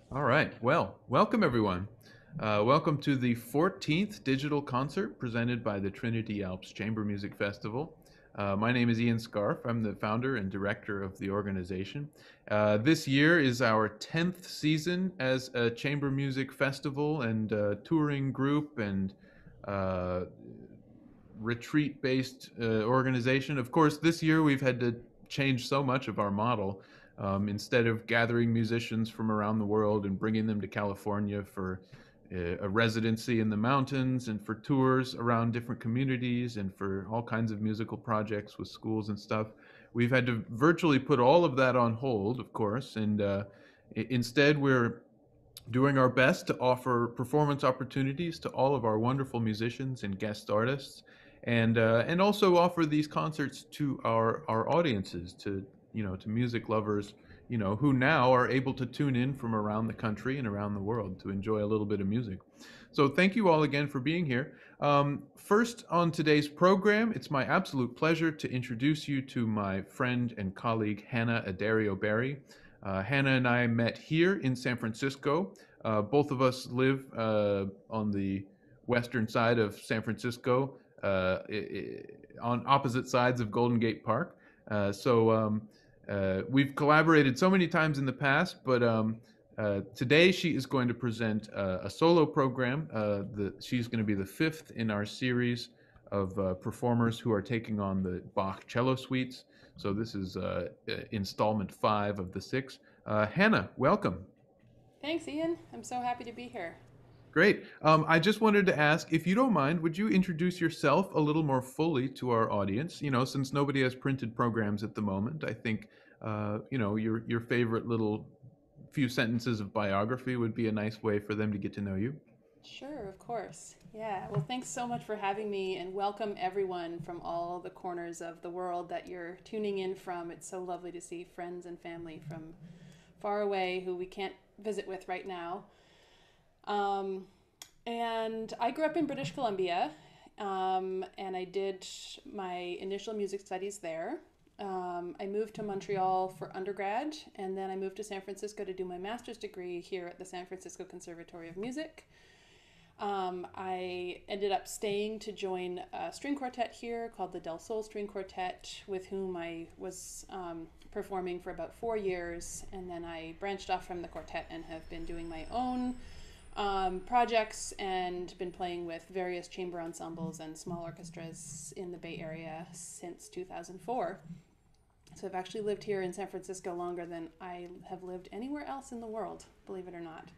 All right. Well, welcome everyone. Welcome to the 14th digital concert presented by the Trinity Alps Chamber Music Festival. My name is Ian Scarfe. I'm the founder and director of the organization. This year is our 10th season as a chamber music festival and touring group and uh, retreat based organization. Of course, this year we've had to change so much of our model. Instead of gathering musicians from around the world and bringing them to California for a residency in the mountains and for tours around different communities and for all kinds of musical projects with schools and stuff, we've had to virtually put all of that on hold, of course, and instead we're doing our best to offer performance opportunities to all of our wonderful musicians and guest artists, and also offer these concerts to our audiences, to to music lovers, who now are able to tune in from around the country and around the world to enjoy a little bit of music. So thank you all again for being here. First on today's program, it's my absolute pleasure to introduce you to my friend and colleague Hannah Addario-Berry. Hannah and I met here in San Francisco. Both of us live on the western side of San Francisco, on opposite sides of Golden Gate Park. So we've collaborated so many times in the past, but today she is going to present a solo program. She's going to be the fifth in our series of performers who are taking on the Bach cello suites. So this is installment 5 of the 6. Hannah, welcome. Thanks, Ian. I'm so happy to be here. Great. I just wanted to ask, if you don't mind, would you introduce yourself a little more fully to our audience? Since nobody has printed programs at the moment, I think, your favorite little few sentences of biography would be a nice way for them to get to know you. Sure, of course. Yeah, well, thanks so much for having me and welcome everyone from all the corners of the world that you're tuning in from. It's so lovely to see friends and family from far away who we can't visit with right now. Um, and I grew up in British Columbia, and I did my initial music studies there. I moved to Montreal for undergrad, and then I moved to San Francisco to do my master's degree here at the San Francisco Conservatory of Music. I ended up staying to join a string quartet here called the Del Sol String Quartet, with whom I was performing for about 4 years. And then I branched off from the quartet and have been doing my own projects and been playing with various chamber ensembles and small orchestras in the Bay Area since 2004. So I've actually lived here in San Francisco longer than I have lived anywhere else in the world, believe it or not.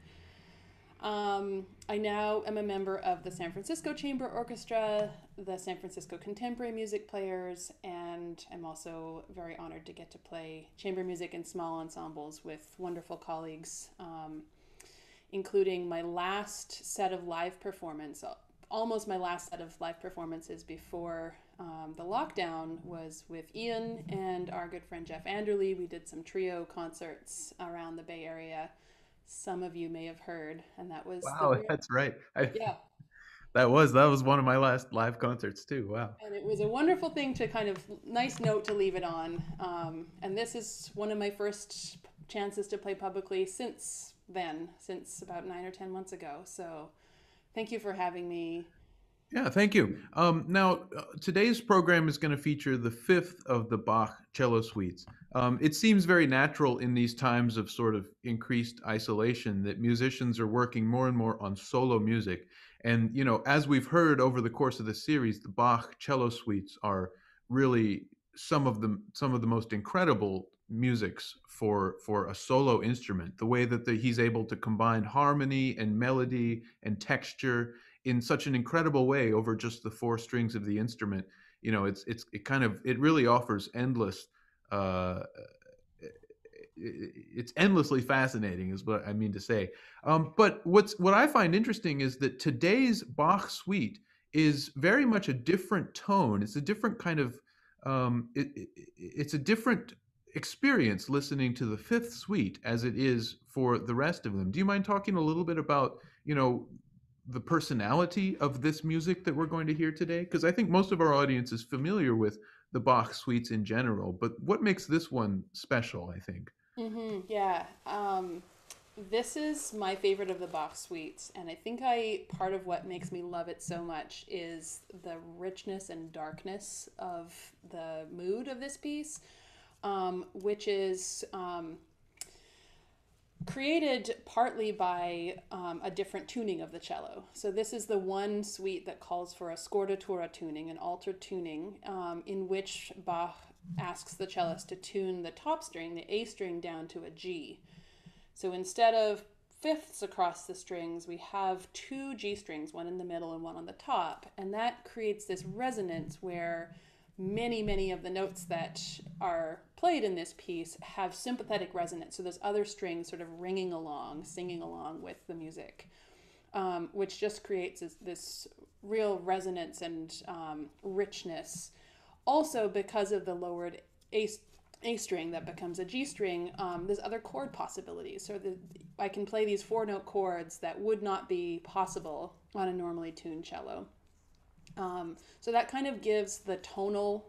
I now am a member of the San Francisco Chamber Orchestra, the San Francisco Contemporary Music Players, and I'm also very honored to get to play chamber music in small ensembles with wonderful colleagues, including my last set of live performance, almost my last set of live performances before the lockdown was with Ian and our good friend Jeff Anderley. We did some trio concerts around the Bay Area. Some of you may have heard, and that was the Wow, real, that's right. yeah. That was one of my last live concerts too. Wow. And it was a wonderful thing to kind of nice note to leave it on. And this is one of my first chances to play publicly since then, since about 9 or 10 months ago. So thank you for having me. Yeah, thank you. Now, today's program is going to feature the fifth of the Bach cello suites. It seems very natural in these times of sort of increased isolation that musicians are working more and more on solo music. And, as we've heard over the course of the series, the Bach cello suites are really some of the most incredible musics for a solo instrument. The way that he's able to combine harmony and melody and texture in such an incredible way over just the four strings of the instrument. It really offers endless. Uh, it's endlessly fascinating, is what I mean to say. But what I find interesting is that today's Bach suite is very much a different tone. It's a different kind of. It's a different experience listening to the fifth suite as it is for the rest of them. Do you mind talking a little bit about the personality of this music that we're going to hear today? Because I think most of our audience is familiar with the Bach suites in general, but what makes this one special, I think? Yeah. This is my favorite of the Bach suites, and I think part of what makes me love it so much is the richness and darkness of the mood of this piece, which is created partly by a different tuning of the cello. So this is the one suite that calls for a scordatura tuning, an altered tuning, in which Bach asks the cellist to tune the top string, the A string, down to a G. So instead of fifths across the strings, we have two G strings, one in the middle and one on the top. And that creates this resonance where many of the notes that are played in this piece have sympathetic resonance. So there's other strings sort of ringing along, singing along with the music, which just creates this real resonance and richness. Also, because of the lowered A string that becomes a G string, there's other chord possibilities. So I can play these 4-note chords that would not be possible on a normally tuned cello. So that kind of gives the tonal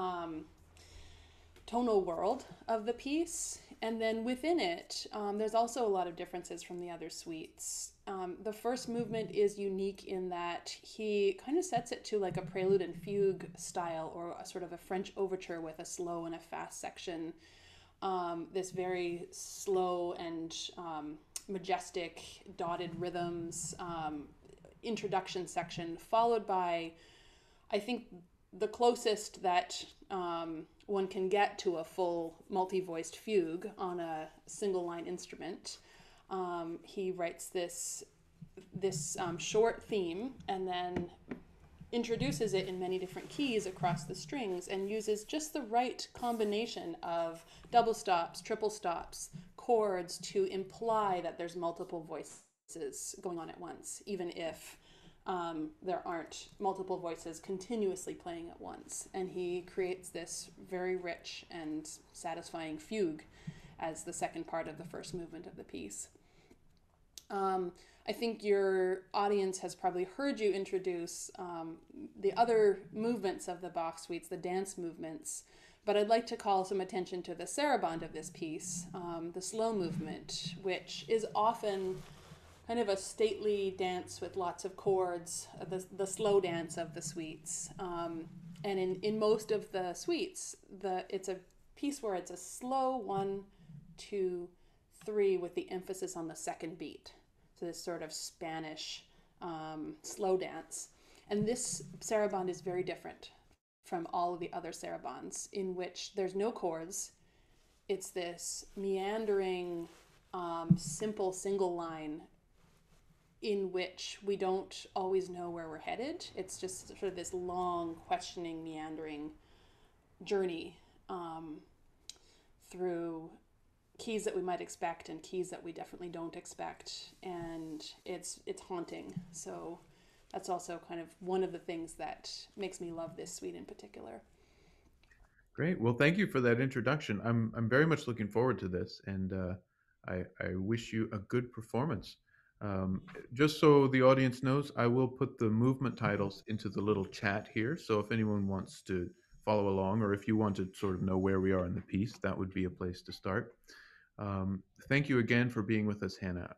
world of the piece. And then within it, there's also a lot of differences from the other suites. The first movement is unique in that he kind of sets it to like a prelude and fugue style, or a sort of a French overture with a slow and a fast section. This very slow and majestic dotted rhythms introduction section, followed by, I think, the closest that one can get to a full multi-voiced fugue on a single line instrument. He writes this short theme and then introduces it in many different keys across the strings and uses just the right combination of double stops, triple stops, chords to imply that there's multiple voices going on at once, even if there aren't multiple voices continuously playing at once. And he creates this very rich and satisfying fugue as the second part of the first movement of the piece. I think your audience has probably heard you introduce the other movements of the Bach suites, the dance movements, but I'd like to call some attention to the sarabande of this piece, the slow movement, which is often kind of a stately dance with lots of chords, the slow dance of the suites. And in most of the suites, it's a piece where it's a slow 1, 2, 3 with the emphasis on the second beat. So this sort of Spanish slow dance. And this sarabande is very different from all of the other sarabandes, in which there's no chords. It's this meandering, simple single line in which we don't always know where we're headed. It's just sort of this long, questioning, meandering journey through keys that we might expect and keys that we definitely don't expect, and it's haunting. So that's also kind of one of the things that makes me love this suite in particular. Great. Well, thank you for that introduction. I'm very much looking forward to this, and I wish you a good performance. Just so the audience knows, I will put the movement titles into the little chat here. So if anyone wants to follow along, or if you want to sort of know where we are in the piece, that would be a place to start. Thank you again for being with us, Hannah.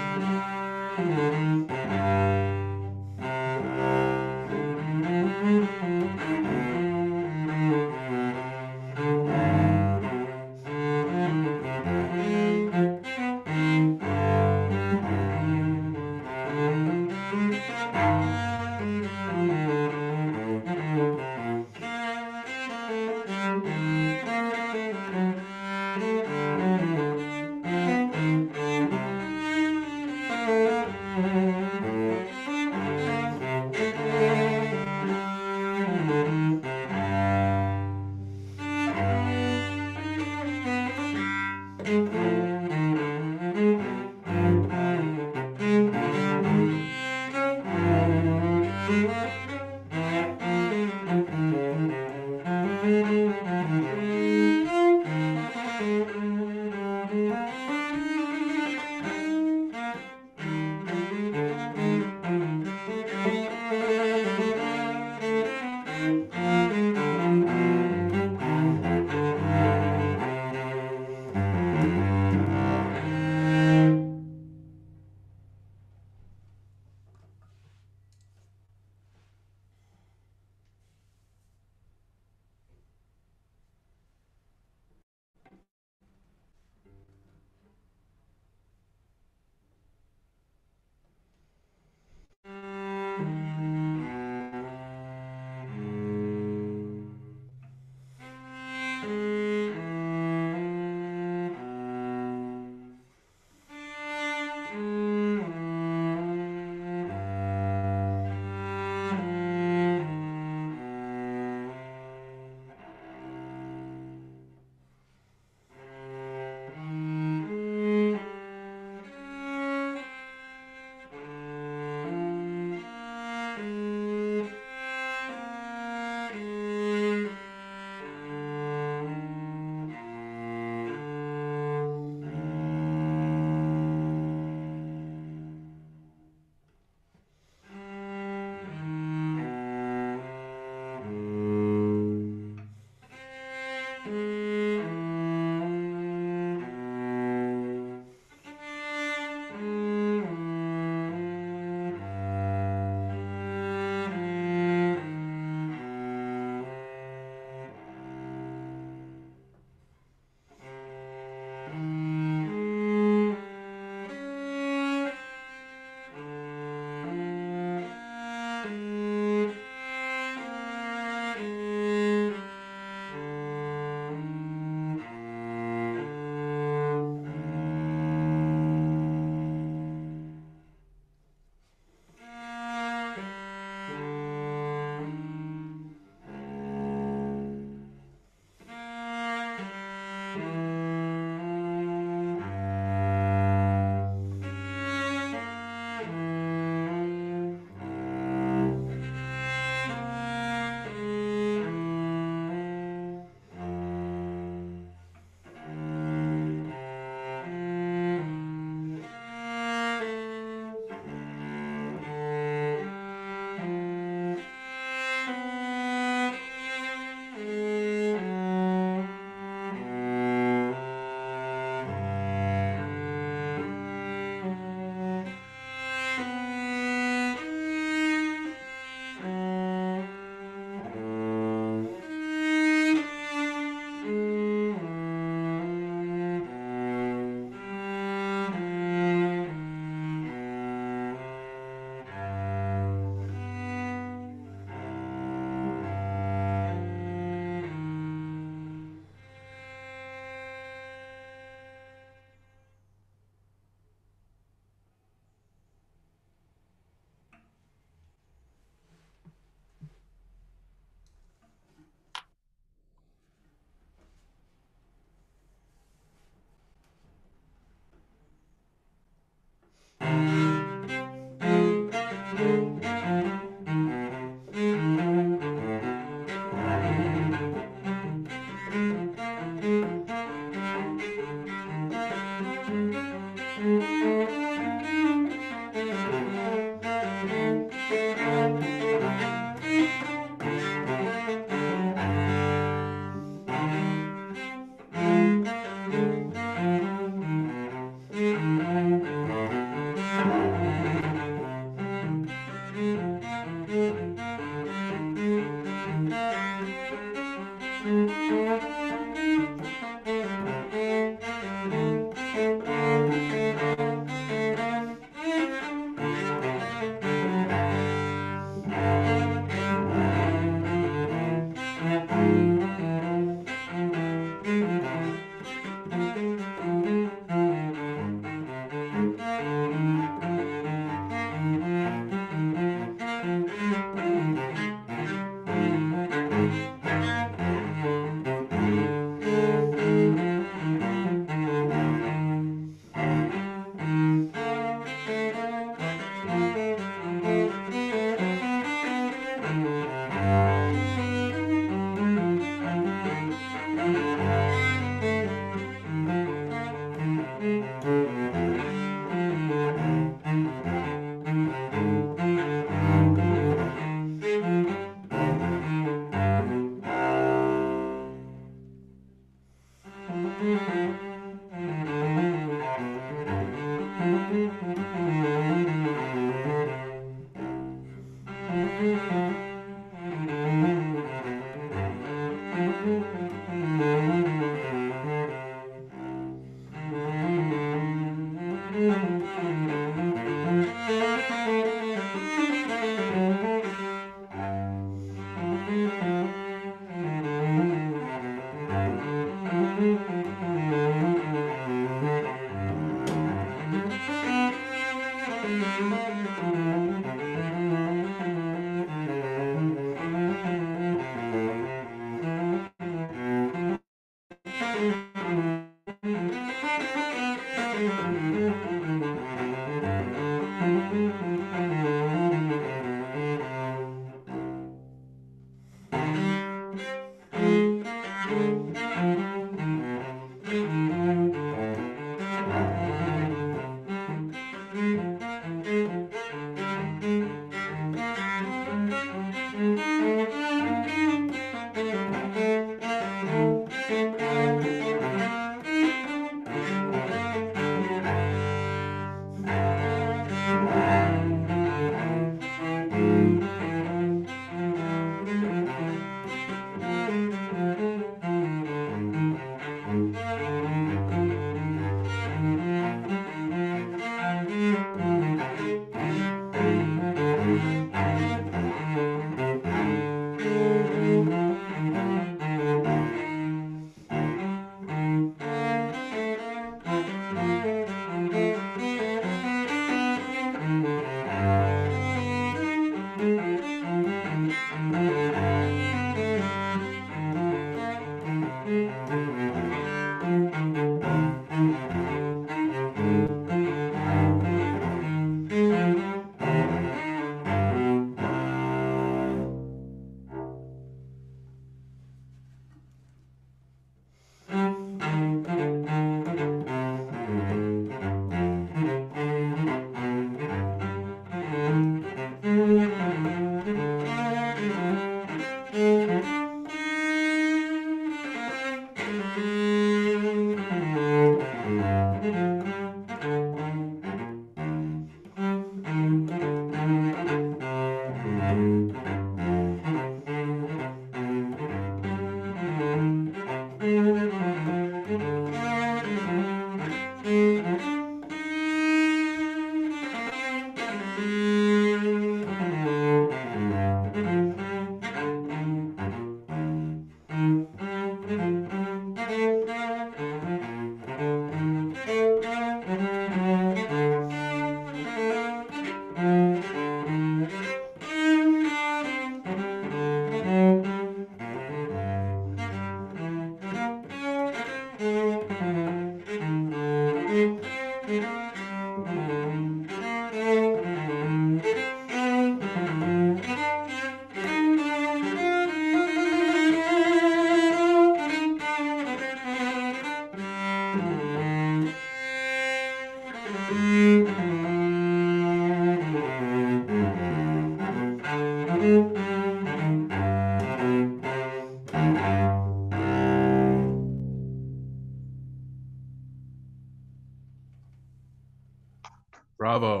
Bravo.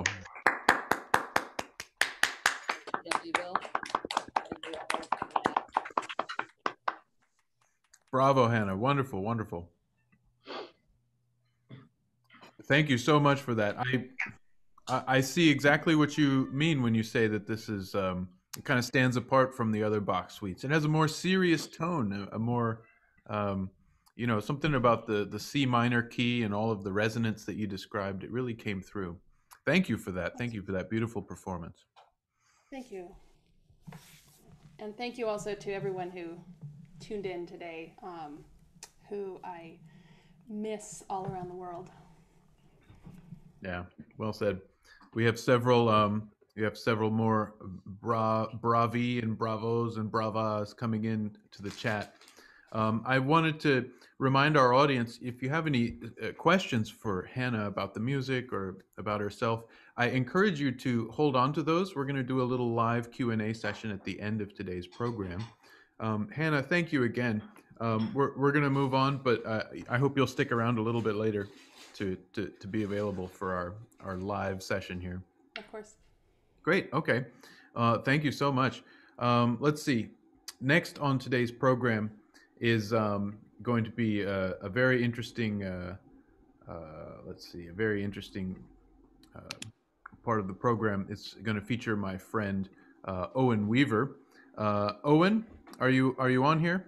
Bravo, Hannah. Wonderful, wonderful. Thank you so much for that. I see exactly what you mean when you say that this is it kind of stands apart from the other Bach suites. It has a more serious tone, a more um, something about the C minor key and all of the resonance that you described. It really came through. Thank you for that. Thank you for that beautiful performance. Thank you. And thank you also to everyone who tuned in today, who I miss all around the world. Yeah, well said. We have several more bravi and bravos and bravas coming in to the chat. I wanted to remind our audience, if you have any questions for Hannah about the music or about herself, I encourage you to hold on to those. We're going to do a little live Q&A session at the end of today's program. Hannah, thank you again. We're going to move on, but I hope you'll stick around a little bit later to be available for our live session here. Of course. Great. Okay. Thank you so much. Let's see. Next on today's program is going to be a very interesting. Let's see, a very interesting part of the program. It's going to feature my friend Owen Weaver. Owen, are you on here?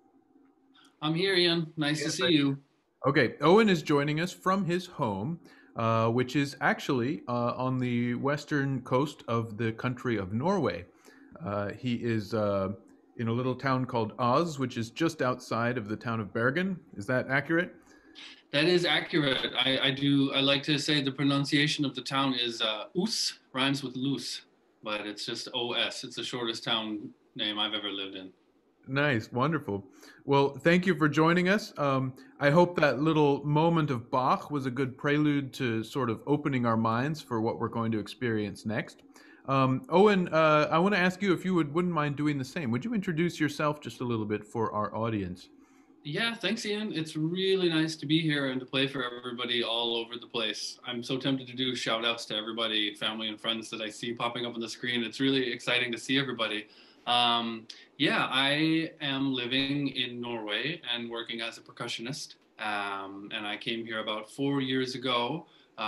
I'm here, Ian. Nice to see you. Okay, Owen is joining us from his home, which is actually on the western coast of the country of Norway. He is in a little town called Oz, which is just outside of the town of Bergen. Is that accurate? That is accurate. I like to say the pronunciation of the town is Us, rhymes with loose, but it's just OS. It's the shortest town name I've ever lived in. Nice, wonderful. Well, thank you for joining us. I hope that little moment of Bach was a good prelude to sort of opening our minds for what we're going to experience next. Owen, I want to ask you if you wouldn't mind doing the same. Would you introduce yourself just a little bit for our audience? Yeah, thanks, Ian. It's really nice to be here and to play for everybody all over the place. I'm so tempted to do shout outs to everybody, family and friends that I see popping up on the screen. It's really exciting to see everybody. Yeah, I am living in Norway and working as a percussionist. And I came here about 4 years ago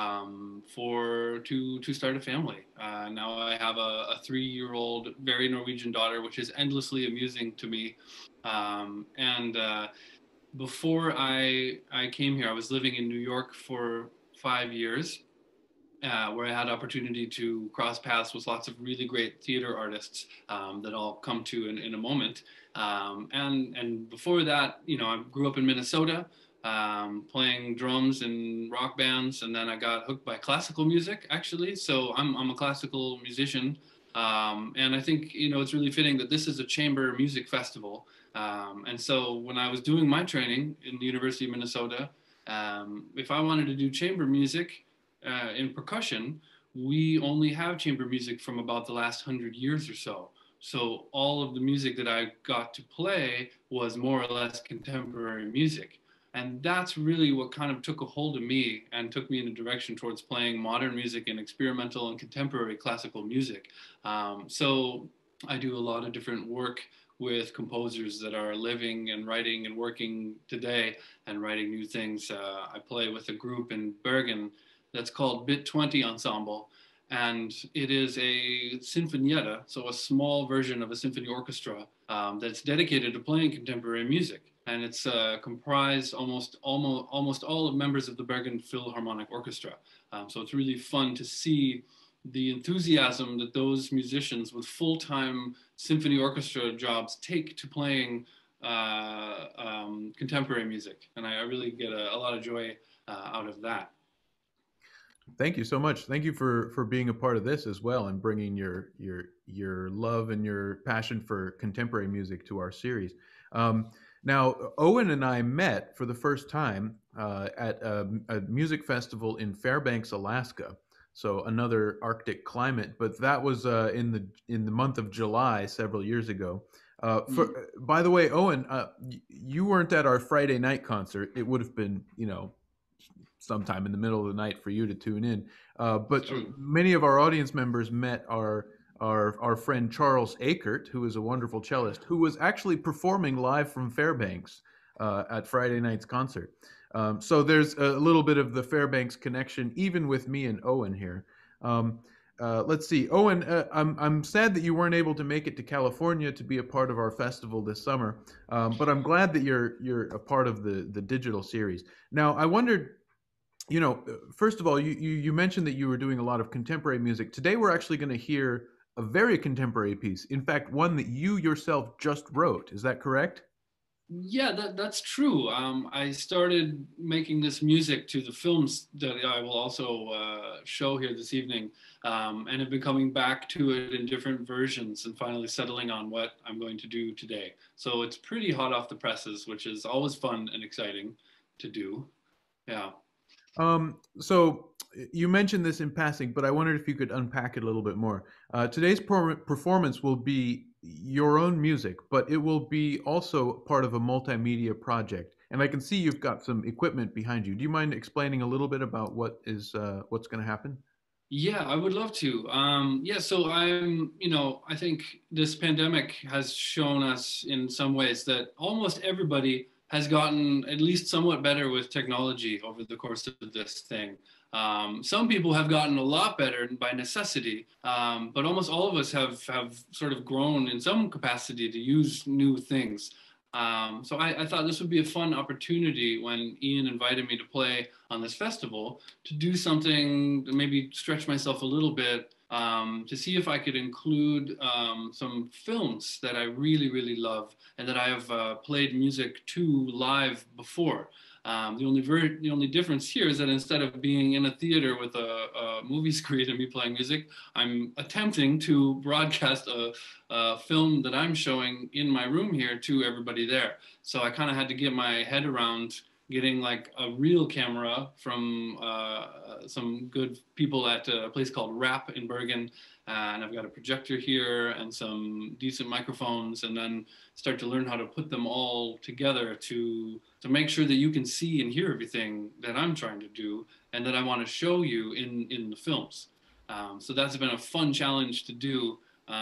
to start a family. Now I have a 3-year-old, very Norwegian daughter, which is endlessly amusing to me. Before I came here, I was living in New York for 5 years. Where I had opportunity to cross paths with lots of really great theater artists that I'll come to in a moment. And before that, I grew up in Minnesota, playing drums in rock bands, and then I got hooked by classical music, actually. So I'm a classical musician, and I think it's really fitting that this is a chamber music festival. And so when I was doing my training in the University of Minnesota, if I wanted to do chamber music, in percussion, we only have chamber music from about the last 100 years or so. So all of the music that I got to play was more or less contemporary music. And that's really what kind of took a hold of me and took me in a direction towards playing modern music and experimental and contemporary classical music. So I do a lot of different work with composers that are living and writing and working today and writing new things. I play with a group in Bergen that's called Bit 20 Ensemble, and it is a sinfonietta, so a small version of a symphony orchestra that's dedicated to playing contemporary music. And it's comprised almost all of members of the Bergen Philharmonic Orchestra. So it's really fun to see the enthusiasm that those musicians with full-time symphony orchestra jobs take to playing contemporary music. And I really get a lot of joy out of that. Thank you so much. Thank you for being a part of this as well and bringing your love and your passion for contemporary music to our series. Now, Owen and I met for the first time at a music festival in Fairbanks, Alaska. So another Arctic climate, but that was in the month of July several years ago. By the way, Owen, you weren't at our Friday night concert. It would have been, sometime in the middle of the night for you to tune in. But many of our audience members met our friend Charles Akert, who is a wonderful cellist, who was actually performing live from Fairbanks at Friday night's concert. So there's a little bit of the Fairbanks connection, even with me and Owen here. Let's see, Owen, I'm sad that you weren't able to make it to California to be a part of our festival this summer, but I'm glad that you're a part of the digital series. Now, I wondered, first of all, you mentioned that you were doing a lot of contemporary music. Today, we're actually going to hear a very contemporary piece. In fact, one that you yourself just wrote. Is that correct? Yeah, that's true. I started making this music to the films that I will also show here this evening, and have been coming back to it in different versions and finally settling on what I'm going to do today. So it's pretty hot off the presses, which is always fun and exciting to do. Yeah. So you mentioned this in passing, but I wondered if you could unpack it a little bit more. Today's performance will be your own music, but it will be also part of a multimedia project. And I can see you've got some equipment behind you. Do you mind explaining a little bit about what's going to happen? Yeah, I would love to. Yeah, so I think this pandemic has shown us in some ways that almost everybody has gotten at least somewhat better with technology over the course of this thing. Some people have gotten a lot better by necessity, but almost all of us have sort of grown in some capacity to use new things. So I thought this would be a fun opportunity when Ian invited me to play on this festival to do something, to maybe stretch myself a little bit, to see if I could include some films that I really, really love and that I have played music to live before. The only difference here is that instead of being in a theater with a movie screen and me playing music, I'm attempting to broadcast a film that I'm showing in my room here to everybody there. So I kind of had to get my head around getting like a real camera from some good people at a place called Rap in Bergen. And I've got a projector here and some decent microphones, and then start to learn how to put them all together to make sure that you can see and hear everything that I'm trying to do and that I want to show you in the films. So that's been a fun challenge to do,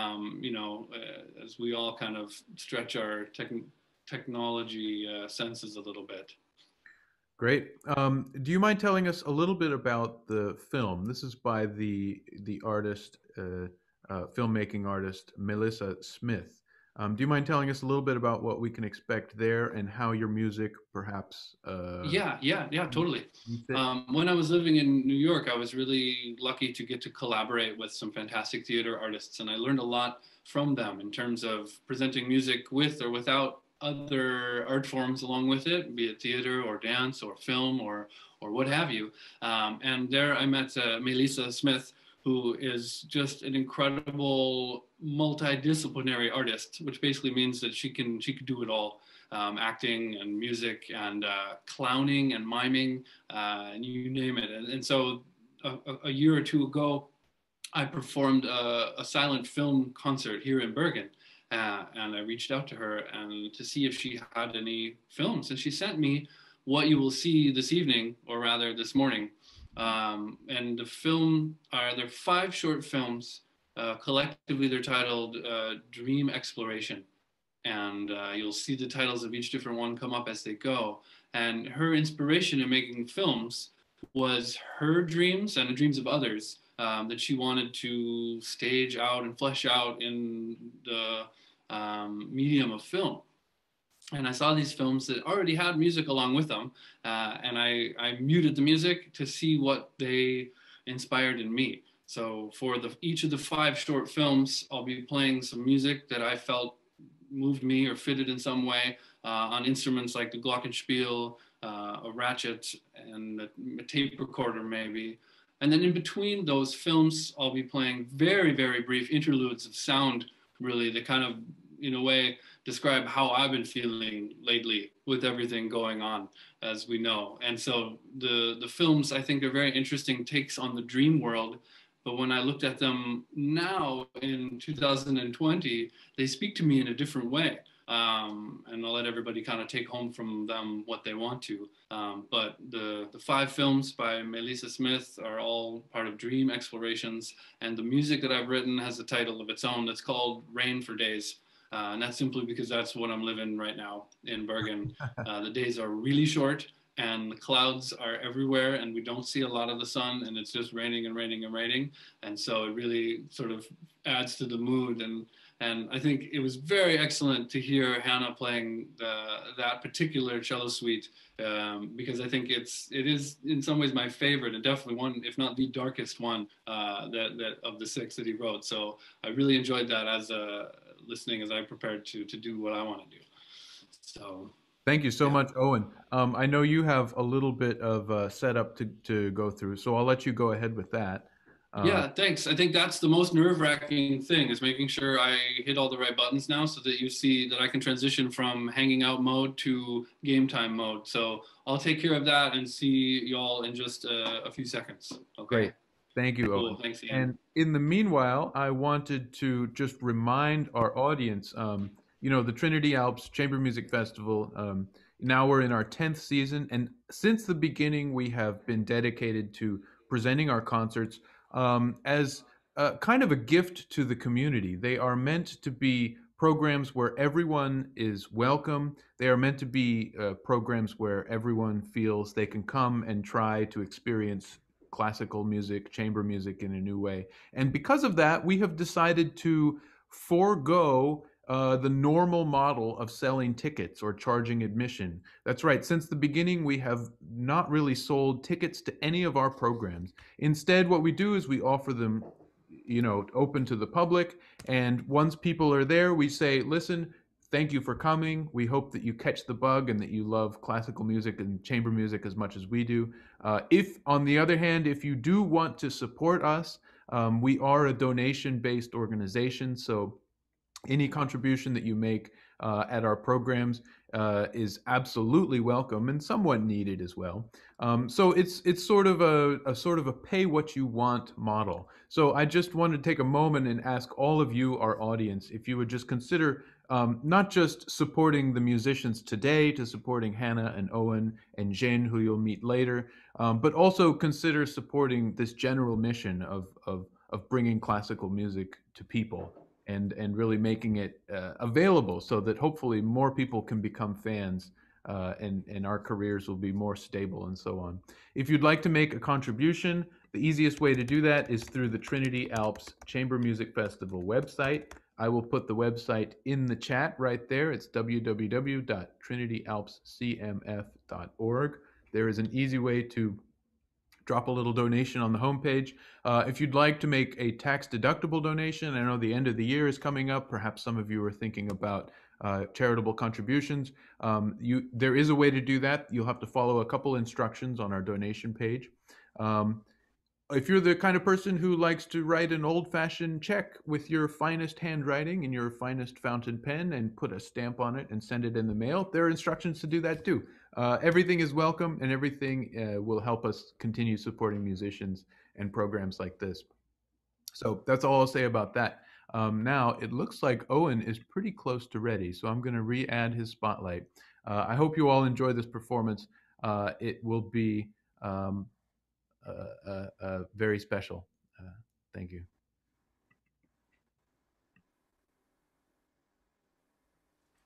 as we all kind of stretch our technology senses a little bit. Great. Do you mind telling us a little bit about the film? This is by the artist, filmmaking artist, Melissa Smith. Do you mind telling us a little bit about what we can expect there and how your music perhaps... Yeah, totally. When I was living in New York, I was really lucky to get to collaborate with some fantastic theater artists, and I learned a lot from them in terms of presenting music with or without other art forms along with it, be it theater or dance or film or what have you. And there I met Melissa Smith, who is just an incredible multidisciplinary artist, which basically means that she can do it all. Acting and music and clowning and miming, and you name it. And so a year or two ago, I performed a silent film concert here in Bergen. And I reached out to her and to see if she had any films. And she sent me what you will see this evening, or rather this morning. And the film there are 5 short films. Collectively, they're titled Dream Exploration. and you'll see the titles of each different one come up as they go. And her inspiration in making films was her dreams and the dreams of others that she wanted to stage out and flesh out in the medium of film. And I saw these films that already had music along with them, and I muted the music to see what they inspired in me. So for each of the 5 short films, I'll be playing some music that I felt moved me or fitted in some way on instruments like the glockenspiel, a ratchet, and a tape recorder maybe. And then in between those films, I'll be playing very, very brief interludes of sound, really, that kind of, in a way, describe how I've been feeling lately with everything going on, as we know. And so the films, I think, are very interesting takes on the dream world. But when I looked at them now in 2020, they speak to me in a different way. And I'll let everybody kind of take home from them what they want to. But the 5 films by Melissa Smith are all part of Dream Explorations. And the music that I've written has a title of its own that's called Rain for Days. And that's simply because that's what I'm living right now in Bergen. The days are really short and the clouds are everywhere and we don't see a lot of the sun and it's just raining and raining and raining. And so it really sort of adds to the mood. And I think it was very excellent to hear Hannah playing that particular cello suite because I think it is in some ways my favorite and definitely one, if not the darkest one that of the 6 that he wrote. So I really enjoyed that as listening as I prepared to do what I want to do. So Thank you so yeah. much, Owen. I know you have a little bit of setup to go through, so I'll let you go ahead with that. Yeah, thanks. I think that's the most nerve-wracking thing is making sure I hit all the right buttons now so that you see that I can transition from hanging out mode to game time mode. So I'll take care of that and see y'all in just a few seconds. Okay? Great. Thank you, Cool. Owen. Thanks, Ian. And in the meanwhile, I wanted to just remind our audience, the Trinity Alps Chamber Music Festival, now we're in our 10th season, and since the beginning, we have been dedicated to presenting our concerts as kind of a gift to the community. They are meant to be programs where everyone is welcome. They are meant to be programs where everyone feels they can come and try to experience classical music, chamber music in a new way. And because of that, we have decided to forego the normal model of selling tickets or charging admission. That's right. Since the beginning, we have not really sold tickets to any of our programs. Instead, what we do is we offer them, open to the public. And once people are there, we say, listen, thank you for coming. We hope that you catch the bug and that you love classical music and chamber music as much as we do. If, on the other hand, if you do want to support us, we are a donation-based organization, so any contribution that you make at our programs is absolutely welcome and somewhat needed as well. So it's sort of a pay what you want model. So I just wanted to take a moment and ask all of you, our audience, if you would just consider not just supporting the musicians today, to supporting Hannah and Owen and Jeanne, who you'll meet later, but also consider supporting this general mission of bringing classical music to people and really making it available so that hopefully more people can become fans and our careers will be more stable and so on. If you'd like to make a contribution, the easiest way to do that is through the Trinity Alps Chamber Music Festival website. I will put the website in the chat right there. It's www.trinityalpscmf.org. There is an easy way to drop a little donation on the homepage. If you'd like to make a tax-deductible donation, I know the end of the year is coming up. Perhaps some of you are thinking about charitable contributions. There is a way to do that. You'll have to follow a couple instructions on our donation page. If you're the kind of person who likes to write an old-fashioned check with your finest handwriting and your finest fountain pen and put a stamp on it and send it in the mail, there are instructions to do that too. Everything is welcome and everything will help us continue supporting musicians and programs like this. So that's all I'll say about that. Now, it looks like Owen is pretty close to ready, so I'm going to re-add his spotlight. I hope you all enjoy this performance. It will be very special. Thank you.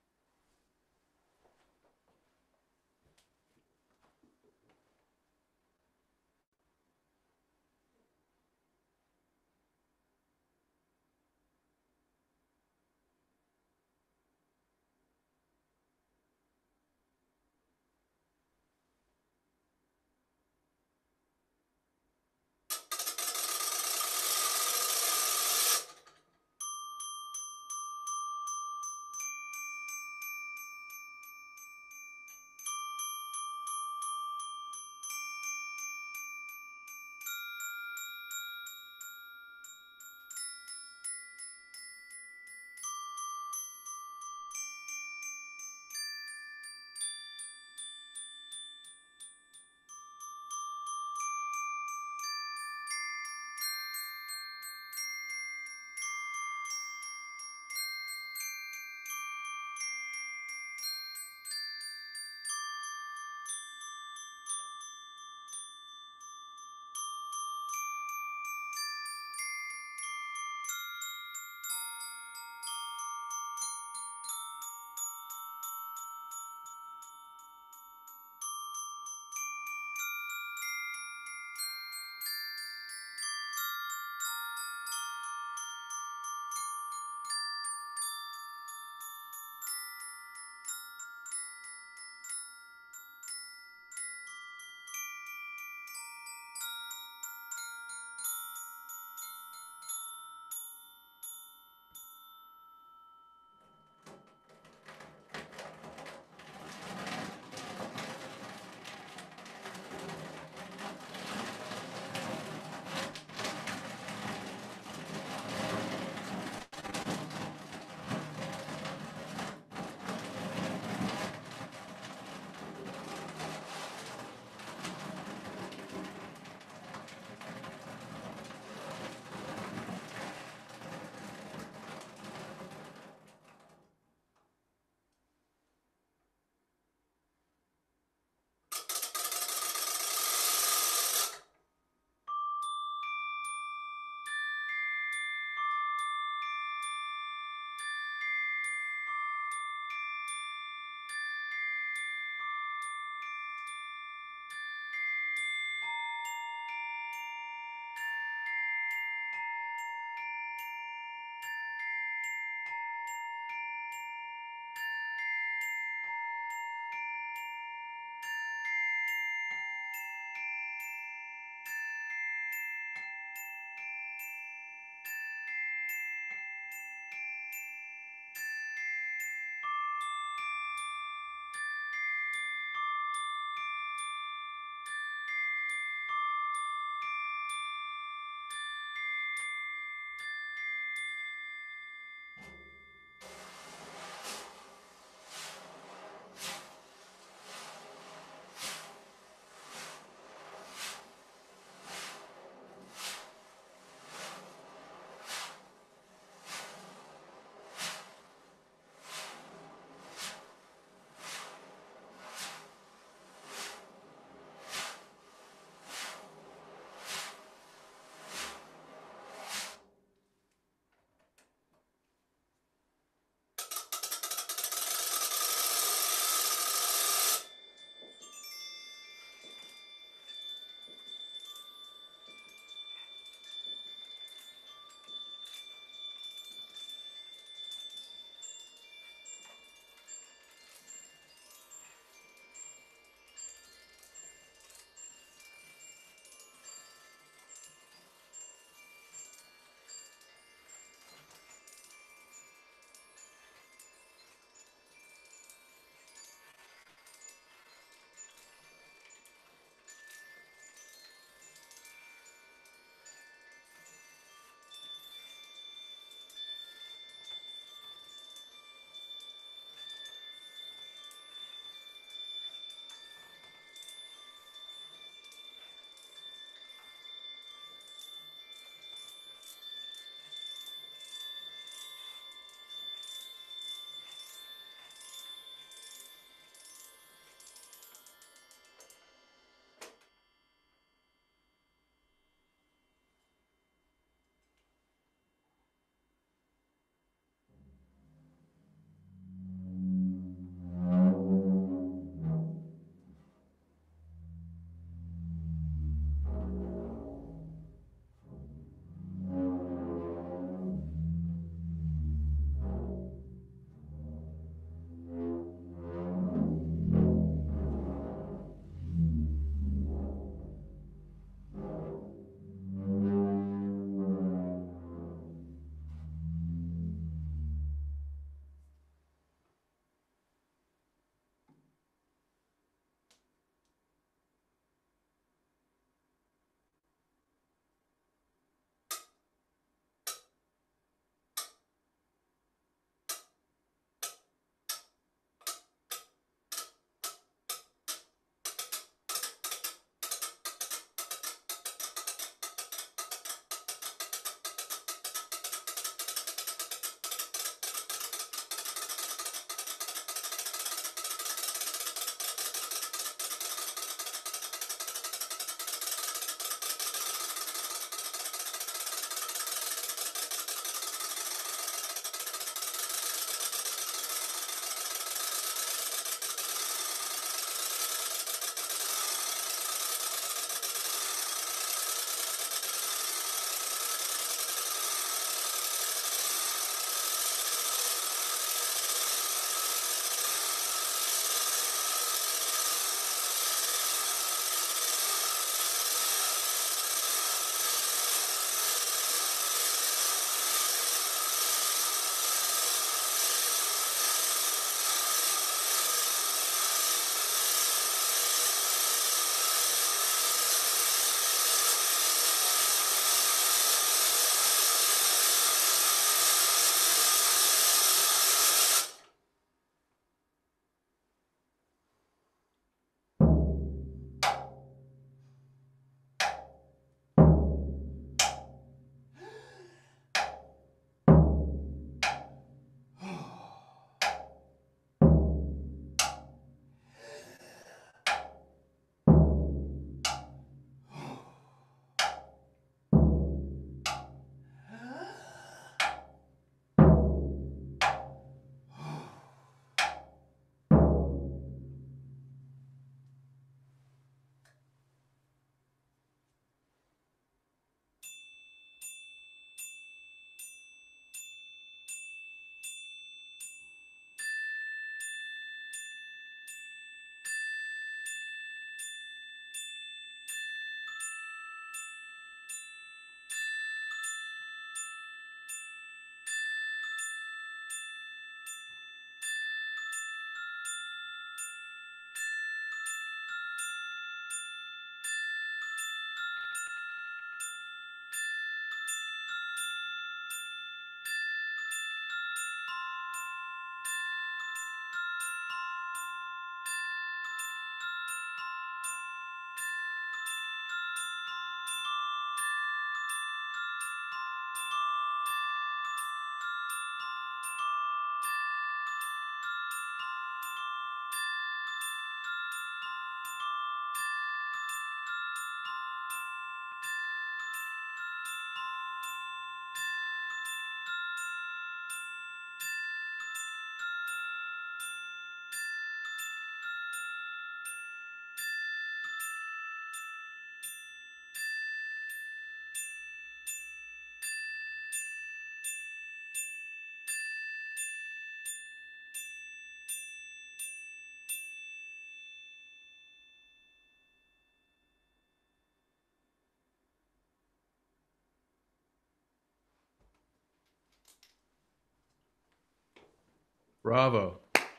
Bravo.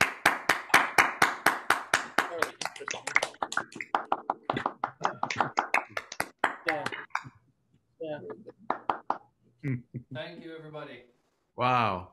Yeah. Yeah. Thank you, everybody. Wow.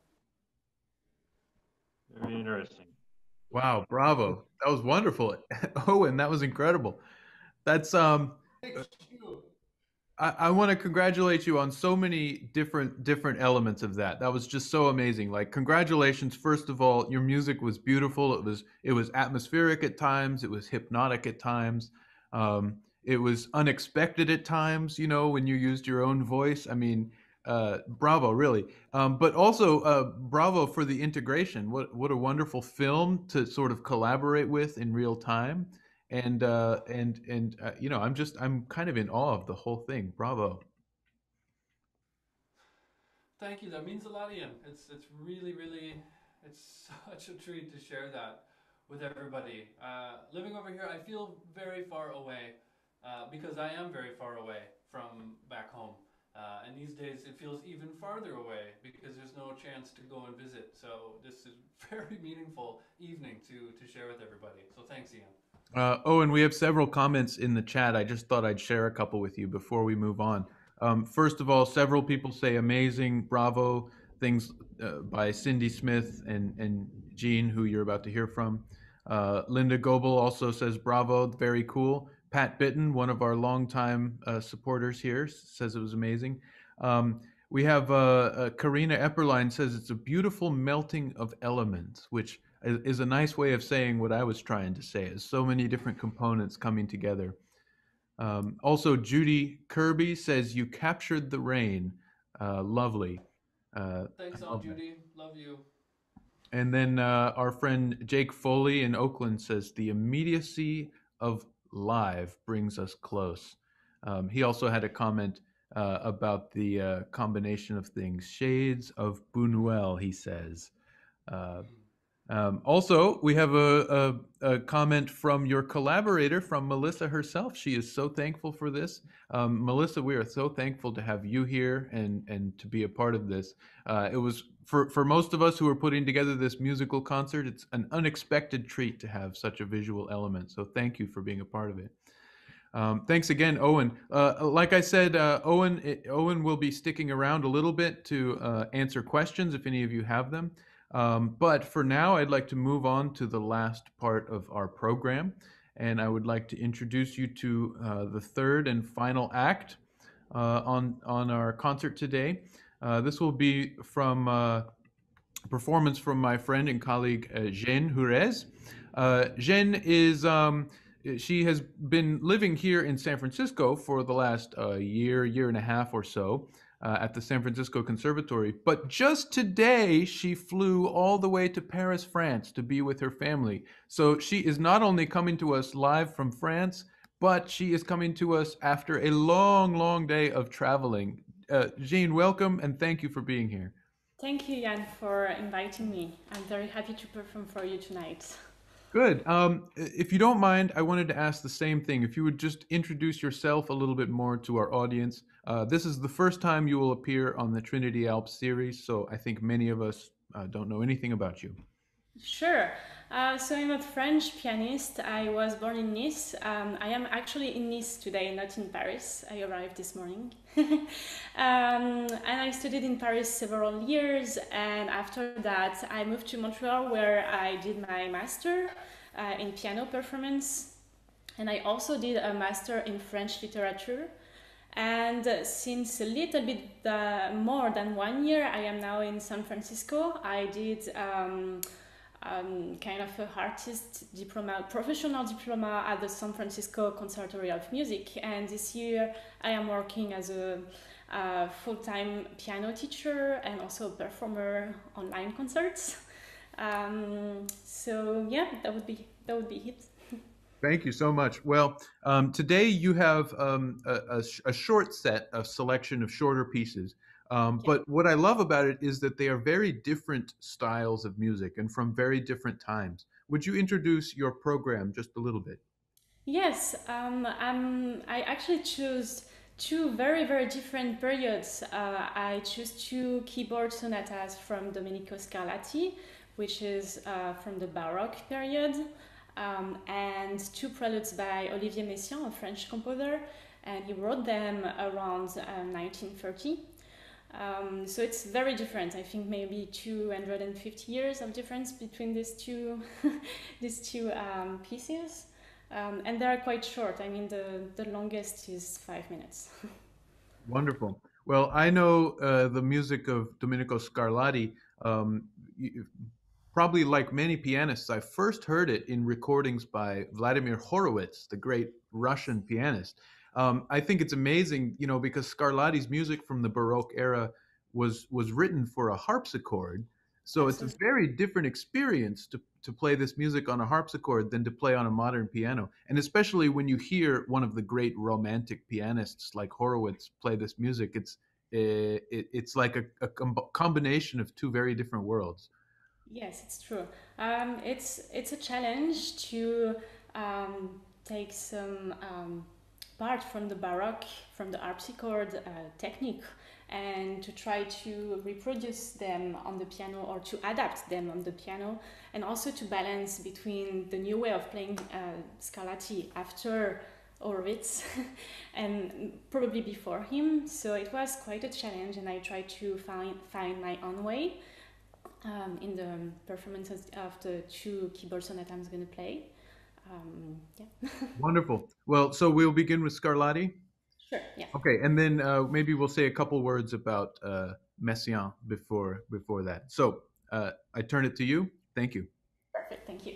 Very interesting. Wow, bravo. That was wonderful. Owen, that was incredible. That's Thank you. I want to congratulate you on so many different elements of that. That was just so amazing. Like congratulations, first of all, your music was beautiful. It was atmospheric at times. It was hypnotic at times. It was unexpected at times. You know, when you used your own voice. I mean, bravo, really. But also, bravo for the integration. What a wonderful film to sort of collaborate with in real time. And you know, I'm kind of in awe of the whole thing. Bravo. Thank you. That means a lot, Ian. It's really it's such a treat to share that with everybody. Living over here, I feel very far away because I am very far away from back home. And these days it feels even farther away because there's no chance to go and visit. So this is very meaningful evening to share with everybody. So thanks, Ian. Owen, we have several comments in the chat. I just thought I'd share a couple with you before we move on. First of all, several people say amazing, bravo, things by Cindy Smith and Jeanne, who you're about to hear from. Linda Goebel also says bravo, very cool. Pat Bitten, one of our longtime supporters here, says it was amazing. We have Karina Epperlein says it's a beautiful melting of elements, which is a nice way of saying what I was trying to say. Is so many different components coming together. Also, Judy Kirby says you captured the rain. Lovely. Thanks, I Aunt love that. Judy. Love you. And then our friend Jake Foley in Oakland says the immediacy of live brings us close. He also had a comment about the combination of things. Shades of Buñuel, he says. Uh, Also, we have a comment from your collaborator, from Melissa herself. She is so thankful for this. Melissa, we are so thankful to have you here and to be a part of this. It was for most of us who are putting together this musical concert, it's an unexpected treat to have such a visual element. So thank you for being a part of it. Thanks again, Owen. Like I said, Owen will be sticking around a little bit to answer questions if any of you have them. But for now, I'd like to move on to the last part of our program, and I would like to introduce you to the third and final act on our concert today. This will be from a performance from my friend and colleague Jeanne Hourez. Jeanne is she has been living here in San Francisco for the last year and a half or so at the San Francisco Conservatory. But just today, she flew all the way to Paris, France to be with her family. So she is not only coming to us live from France, but she is coming to us after a long day of traveling. Jeanne, welcome and thank you for being here. Thank you, Jan, for inviting me. I'm very happy to perform for you tonight. Good. If you don't mind, I wanted to ask the same thing. If you would just introduce yourself a little bit more to our audience. This is the first time you will appear on the Trinity Alps series, so I think many of us don't know anything about you. Sure. So I'm a French pianist. I was born in Nice. I am actually in Nice today, not in Paris. I arrived this morning. And I studied in Paris several years. And after that, I moved to Montreal, where I did my master in piano performance. And I also did a master in French literature. And since a little bit more than 1 year, I am now in San Francisco. I did kind of a artist diploma, professional diploma at the San Francisco Conservatory of Music. And this year I am working as a full-time piano teacher and also a performer online concerts. So yeah, that would be it. Thank you so much. Well, today you have a short set, a selection of shorter pieces. But what I love about it is that they are very different styles of music and from very different times. Would you introduce your program just a little bit? Yes, I actually choose two very different periods. I choose two keyboard sonatas from Domenico Scarlatti, which is from the Baroque period, and two preludes by Olivier Messiaen, a French composer, and he wrote them around 1930. So it's very different. I think maybe 250 years of difference between these two pieces, and they are quite short. I mean, the longest is 5 minutes. Wonderful. Well, I know the music of Domenico Scarlatti. Probably like many pianists, I first heard it in recordings by Vladimir Horowitz, the great Russian pianist. I think it's amazing, you know, because Scarlatti's music from the Baroque era was written for a harpsichord. So it's a very different experience to play this music on a harpsichord than to play on a modern piano. And especially when you hear one of the great romantic pianists like Horowitz play this music, it's like a combination of two very different worlds. Yes, it's true. It's a challenge to take some part from the Baroque, from the harpsichord technique, and to try to reproduce them on the piano or to adapt them on the piano, and also to balance between the new way of playing Scarlatti after Horowitz and probably before him. So it was quite a challenge, and I tried to find my own way in the performances of the two keyboard sonatas I'm going to play. Yeah. Wonderful. Well, so we'll begin with Scarlatti. Sure. Yeah. Okay, and then maybe we'll say a couple words about Messiaen before that. So I turn it to you. Thank you. Perfect. Thank you.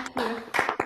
you.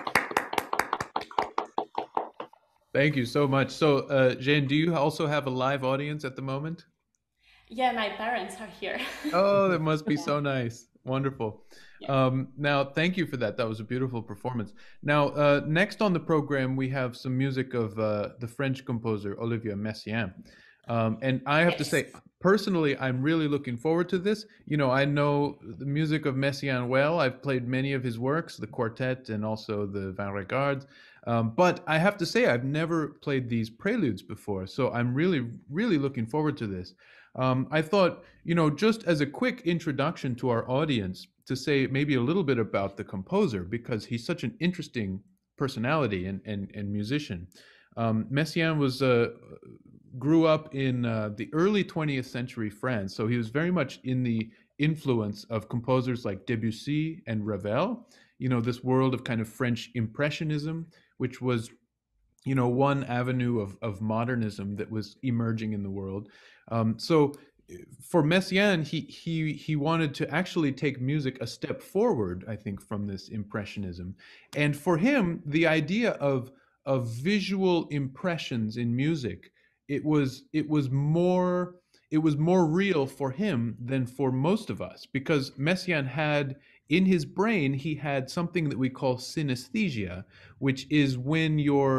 Thank you so much. So, Jeanne, do you also have a live audience at the moment? Yeah, my parents are here. Oh, that must be so nice. Wonderful. Yeah. Now, thank you for that. That was a beautiful performance. Now, next on the program, we have some music of the French composer Olivier Messiaen. And I have to Yes. say, personally, I'm really looking forward to this. You know, I know the music of Messiaen well. I've played many of his works, the quartet and also the Vingt Regards. But I have to say, I've never played these preludes before. So I'm really, really looking forward to this. I thought, you know, just as a quick introduction to our audience, to say maybe a little bit about the composer, because he's such an interesting personality and musician. Messiaen was grew up in the early 20th century France, so he was very much in the influence of composers like Debussy and Ravel. You know, this world of kind of French impressionism, which was, you know, one avenue of modernism that was emerging in the world. So for Messiaen, he wanted to actually take music a step forward, I think, from this impressionism. And for him, the idea of visual impressions in music, it was more real for him than for most of us, because Messiaen had in his brain, he had something that we call synesthesia, which is when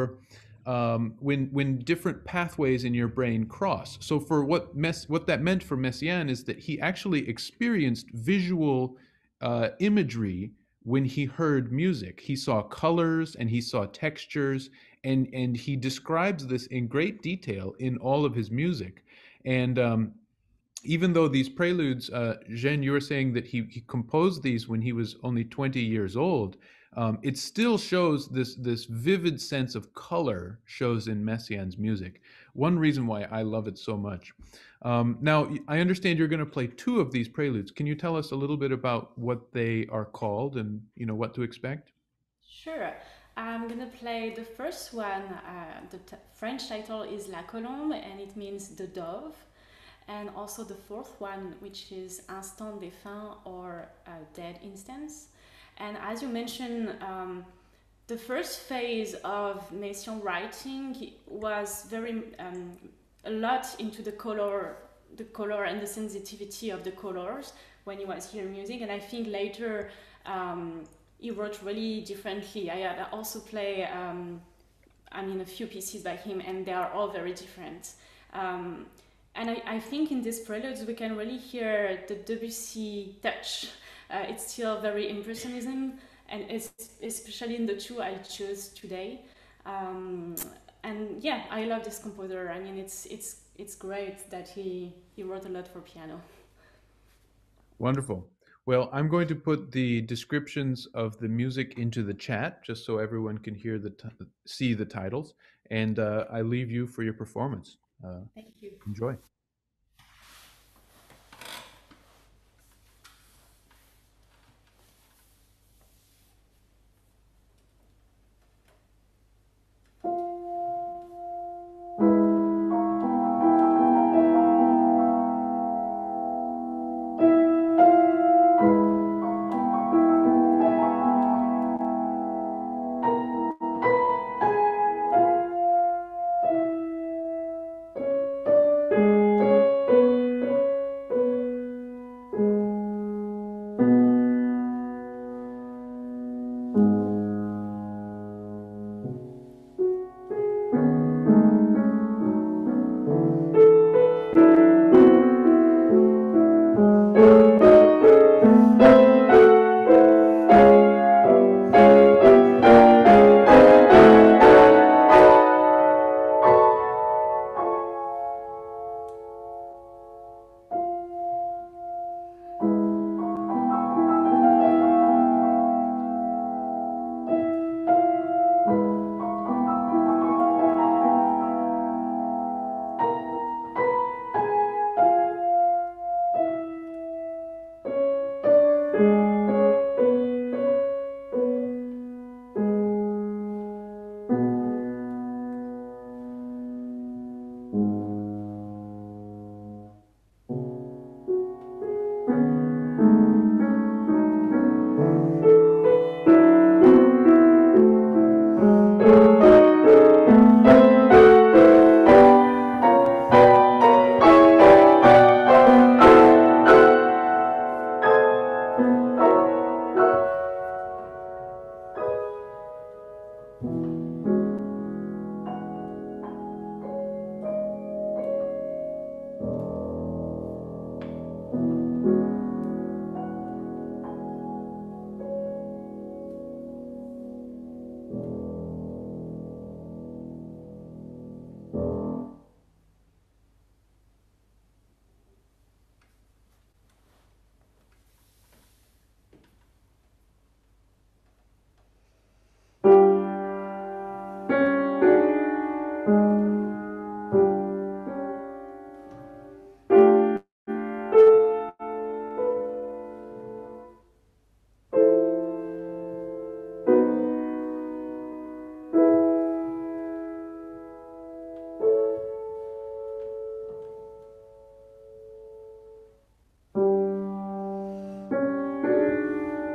when different pathways in your brain cross. So for what that meant for Messiaen is that he actually experienced visual imagery when he heard music. He saw colors and he saw textures, and he describes this in great detail in all of his music. And even though these preludes, Jeanne, you were saying that he composed these when he was only 20 years old. It still shows this vivid sense of color shows in Messiaen's music. One reason why I love it so much. Now, I understand you're going to play two of these preludes. Can you tell us a little bit about what they are called and, you know, what to expect? Sure. I'm gonna play the first one. The French title is La Colombe, and it means the dove. And also the fourth one, which is Instant défunt, or Dead Instance. And as you mentioned, the first phase of Messiaen writing was very a lot into the color and the sensitivity of the colors when he was hearing music. And I think later he wrote really differently. I also play, a few pieces by him, and they are all very different. And I think in these preludes we can really hear the Debussy touch. It's still very impressionism, and it's especially in the two I choose today. And yeah, I love this composer. I mean, it's great that he wrote a lot for piano. Wonderful. Well, I'm going to put the descriptions of the music into the chat just so everyone can hear see the titles, and I leave you for your performance. Thank you. Enjoy.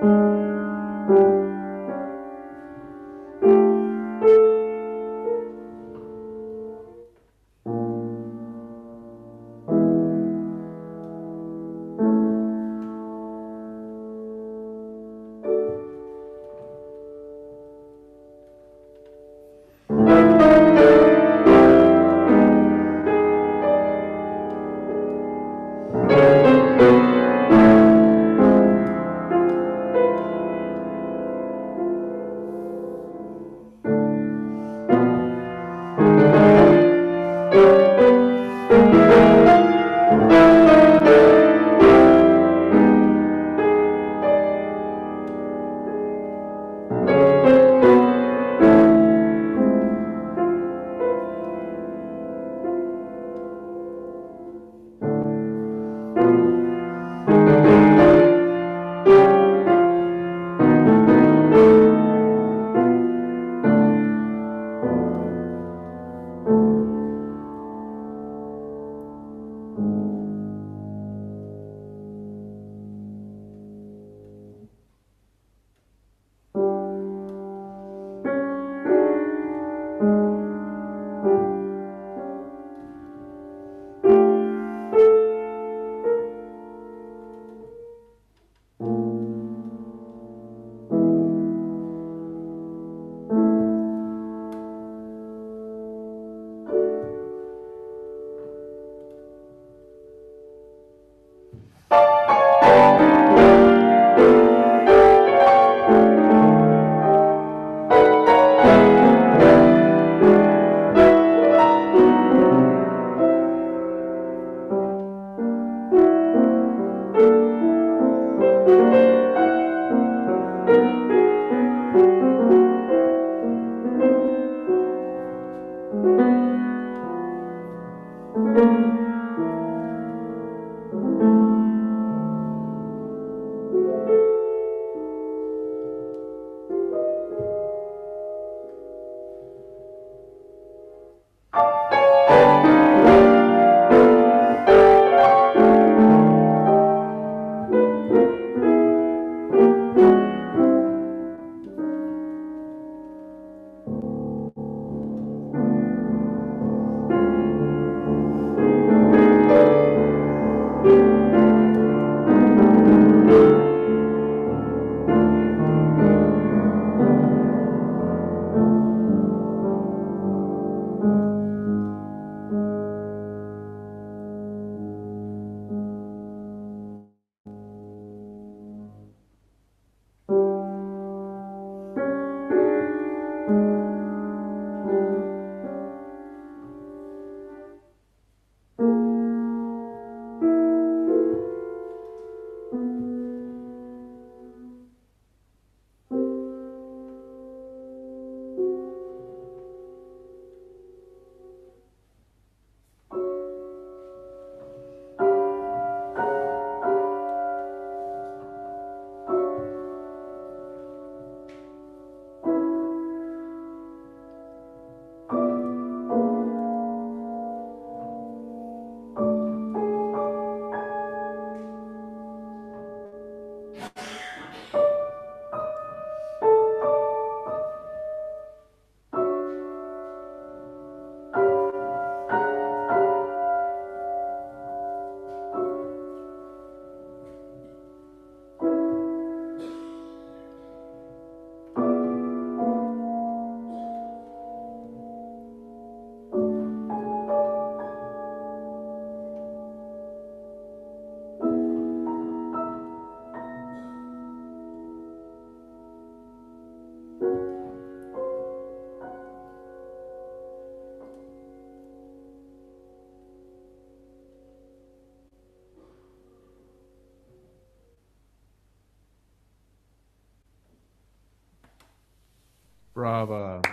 Brava.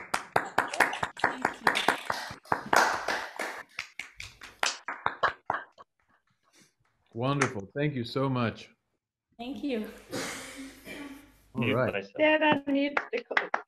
Wonderful. Thank you so much. Thank you. All right. Dad, unmute the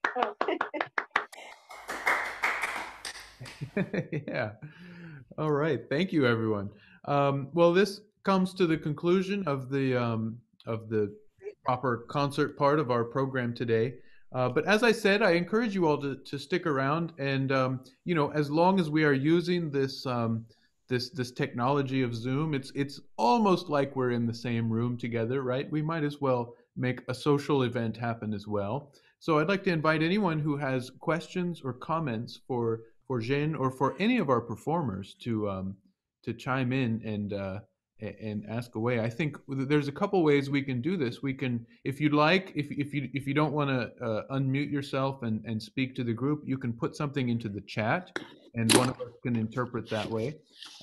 Yeah. All right. Thank you, everyone. Well, this comes to the conclusion of the proper concert part of our program today. But as I said, I encourage you all to stick around, and as long as we are using this technology of Zoom, it's almost like we're in the same room together, right? We might as well make a social event happen as well. So I'd like to invite anyone who has questions or comments for Jeanne or for any of our performers to chime in and ask away. I think there's a couple ways we can do this. We can, if you'd like, if you don't want to unmute yourself and speak to the group, you can put something into the chat, and one of us can interpret that way.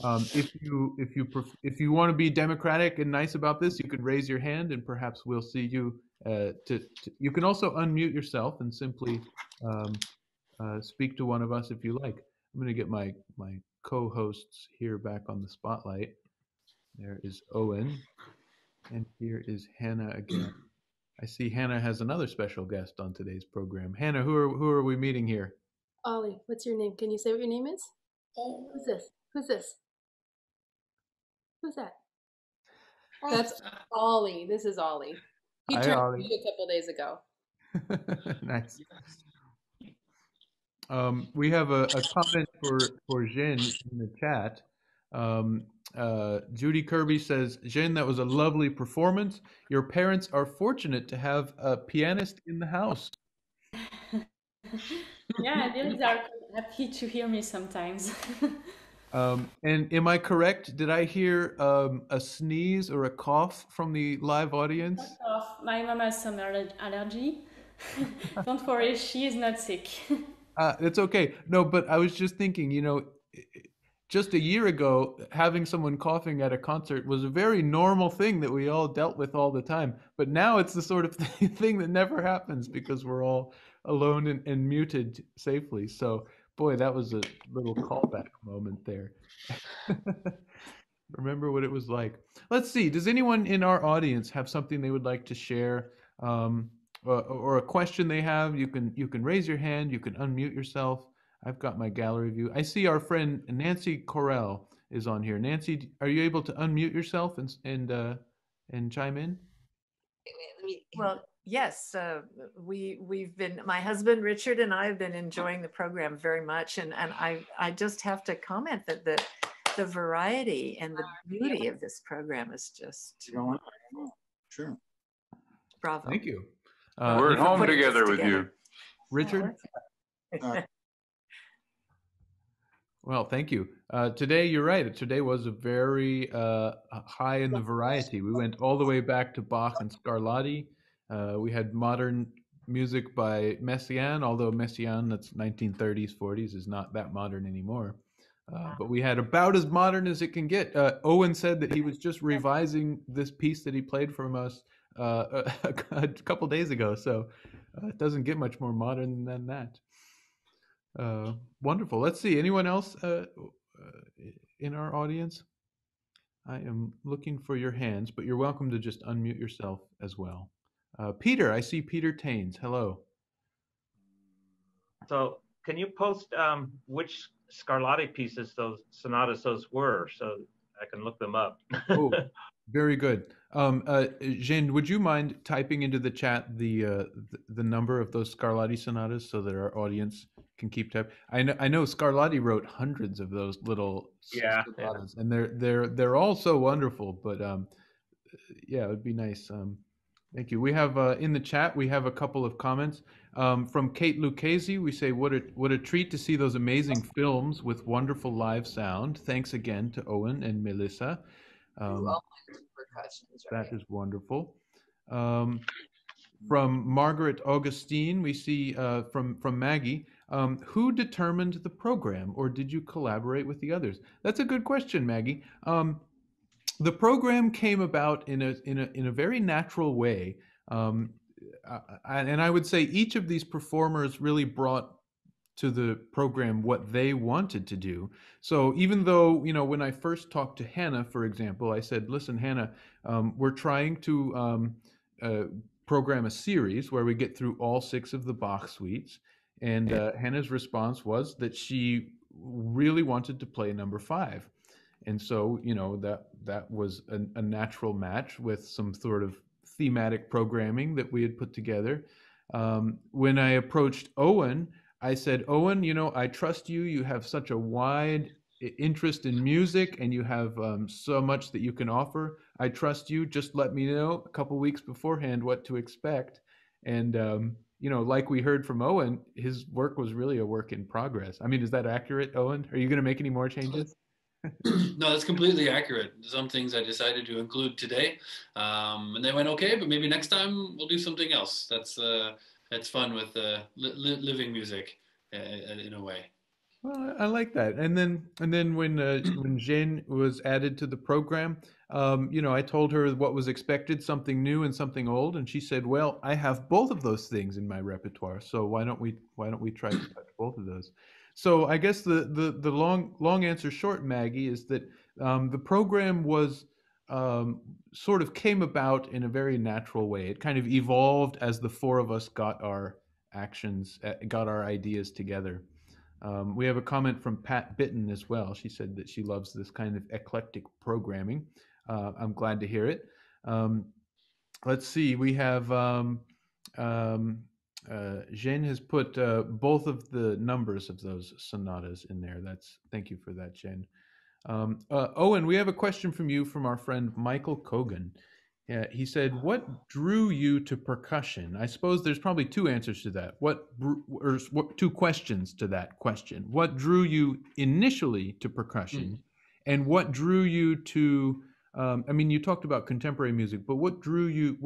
If you want to be democratic and nice about this, you could raise your hand, and perhaps we'll see you. You can also unmute yourself and simply speak to one of us if you like. I'm going to get my co-hosts here back on the spotlight. There is Owen, and here is Hannah again. I see Hannah has another special guest on today's program. Hannah, who are we meeting here? Ollie, what's your name? Can you say what your name is? Who's this? Who's this? Who's that? That's Ollie. This is Ollie. He Hi, turned Ollie. 2 a couple days ago. Nice. We have a comment for Jeanne in the chat. Judy Kirby says, Jeanne, that was a lovely performance. Your parents are fortunate to have a pianist in the house. Yeah, they are happy to hear me sometimes. And am I correct? Did I hear a sneeze or a cough from the live audience? My mom has some allergy. Don't worry, she is not sick. It's okay. No, but I was just thinking, just a year ago, having someone coughing at a concert was a very normal thing that we all dealt with all the time. But now it's the sort of thing that never happens because we're all alone and muted safely. So, boy, that was a little callback moment there. Remember what it was like. Let's see. Does anyone in our audience have something they would like to share, or a question they have? You can raise your hand. You can unmute yourself. I've got my gallery view. I see our friend Nancy Correll is on here. Nancy, are you able to unmute yourself and chime in? Well, yes, we've been, my husband Richard and I have been enjoying the program very much, and I just have to comment that the variety and the beauty of this program is just Sure. Bravo. Thank you. We're at home together with you, Richard. Well, thank you. Today, you're right. Today was a very high in the variety. We went all the way back to Bach and Scarlatti. We had modern music by Messiaen, although Messiaen, that's 1930s, 40s, is not that modern anymore. But we had about as modern as it can get. Owen said that he was just revising this piece that he played from us a couple days ago. So it doesn't get much more modern than that. Wonderful. Let's see. Anyone else in our audience? I am looking for your hands, but you're welcome to just unmute yourself as well. Peter, I see Peter Taines. Hello. So can you post which Scarlatti pieces those sonatas those were, so I can look them up? Oh, very good. Jeanne, would you mind typing into the chat the number of those Scarlatti sonatas so that our audience can keep tab? I know Scarlatti wrote hundreds of those little sonatas, and they're all so wonderful. But yeah, it would be nice. Thank you. We have in the chat, we have a couple of comments from Kate Lucchese. We say, what a treat to see those amazing films with wonderful live sound. Thanks again to Owen and Melissa. That is wonderful. From Margaret Augustine, we see from Maggie, who determined the program, or did you collaborate with the others? That's a good question, Maggie. The program came about in a very natural way, and I would say each of these performers really brought to the program what they wanted to do. So even though, when I first talked to Hannah, for example, I said, listen, Hannah, we're trying to program a series where we get through all 6 of the Bach suites. And Hannah's response was that she really wanted to play number 5. And so, that was a natural match with some sort of thematic programming that we had put together. When I approached Owen, I said, Owen, you know, I trust you. You have such a wide interest in music, and you have so much that you can offer. I trust you. Just let me know a couple weeks beforehand what to expect. And you know, like we heard from Owen, his work was really a work in progress. I mean, is that accurate, Owen? Are you going to make any more changes? No, that's completely accurate. Some things I decided to include today, and they went okay, but maybe next time we'll do something else. That's fun with living music in a way. Well, I like that. And then when Jeanne was added to the program, you know, I told her what was expected, something new and something old, and she said, "Well, I have both of those things in my repertoire, so why don't we try to touch both of those?" So I guess the long answer short, Maggie, is that the program was sort of came about in a very natural way. It kind of evolved as the four of us got our got our ideas together. We have a comment from Pat Bitten as well. She said that she loves this kind of eclectic programming. I'm glad to hear it. Let's see. We have Jeanne has put both of the numbers of those sonatas in there. Thank you for that, Jeanne. Owen, we have a question from you from our friend Michael Kogan. He said, "What drew you to percussion?" I suppose there's probably two answers to that. What two questions to that question? What drew you initially to percussion, and what drew you to? I mean, you talked about contemporary music, but what drew you?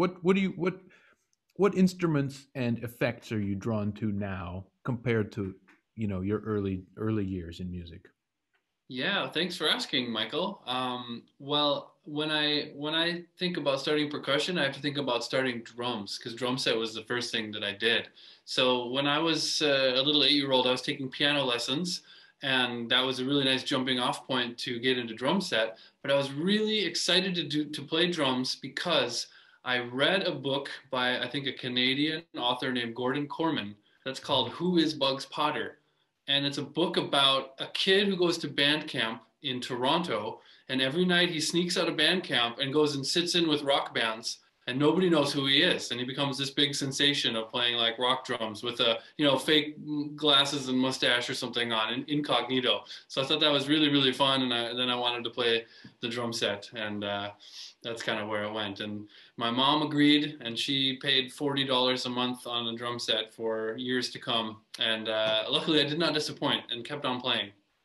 What instruments and effects are you drawn to now compared to, you know, your early years in music? Yeah, thanks for asking, Michael. Well, when I think about starting percussion, I have to think about starting drums, because drum set was the first thing that I did. So when I was a little 8-year-old, I was taking piano lessons, and that was a really nice jumping off point to get into drum set. But I was really excited to play drums because I read a book by, I think, a Canadian author named Gordon Corman that's called "Who is Bugs Potter?" And it's a book about a kid who goes to band camp in Toronto, and every night he sneaks out of band camp and goes and sits in with rock bands, and nobody knows who he is, and he becomes this big sensation of playing like rock drums with a, you know, fake glasses and mustache or something on, incognito. So I thought that was really, really fun, and then I wanted to play the drum set, and that's kind of where it went. And my mom agreed, and she paid $40 a month on a drum set for years to come. And luckily, I did not disappoint and kept on playing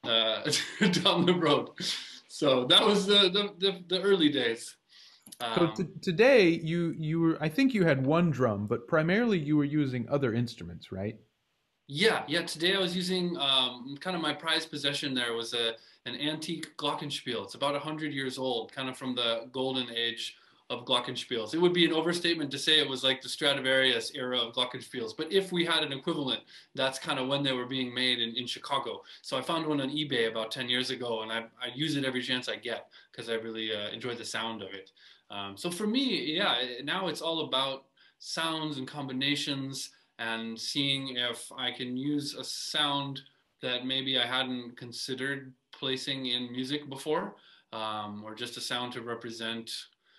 down the road. So that was the early days. So today, you were, I think you had one drum, but primarily you were using other instruments, right? Yeah. Today I was using kind of my prized possession. There was an antique glockenspiel. It's about 100 years old, kind of from the golden age of glockenspiels. It would be an overstatement to say it was like the Stradivarius era of glockenspiels, but if we had an equivalent, that's kind of when they were being made in Chicago. So I found one on eBay about 10 years ago, and I use it every chance I get because I really enjoy the sound of it. So for me, yeah, now it's all about sounds and combinations and seeing if I can use a sound that maybe I hadn't considered placing in music before, or just a sound to represent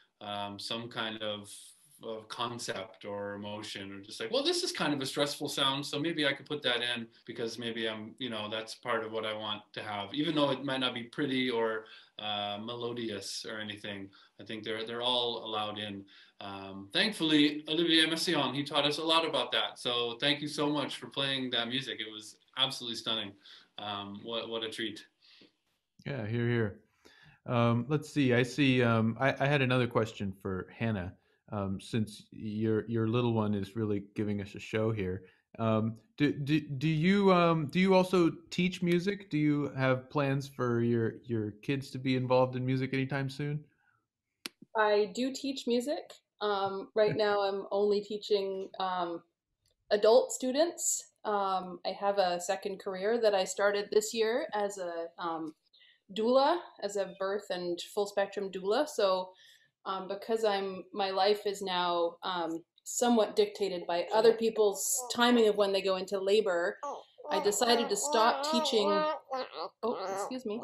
some kind of concept or emotion, or just like, well, this is kind of a stressful sound, so maybe I could put that in because maybe I'm, you know, that's part of what I want to have, even though it might not be pretty or melodious or anything. I think they're all allowed in. Thankfully, Olivier Messiaen, he taught us a lot about that. So thank you so much for playing that music. It was absolutely stunning. What a treat. Yeah, here. Let's see. I see. I had another question for Hannah. Since your little one is really giving us a show here. Do you also teach music? Do you have plans for your kids to be involved in music anytime soon? I do teach music. Right now, I'm only teaching adult students. I have a second career that I started this year as a doula, as a birth and full spectrum doula. So because my life is now somewhat dictated by other people's timing of when they go into labor, I decided to stop teaching. Oh, excuse me.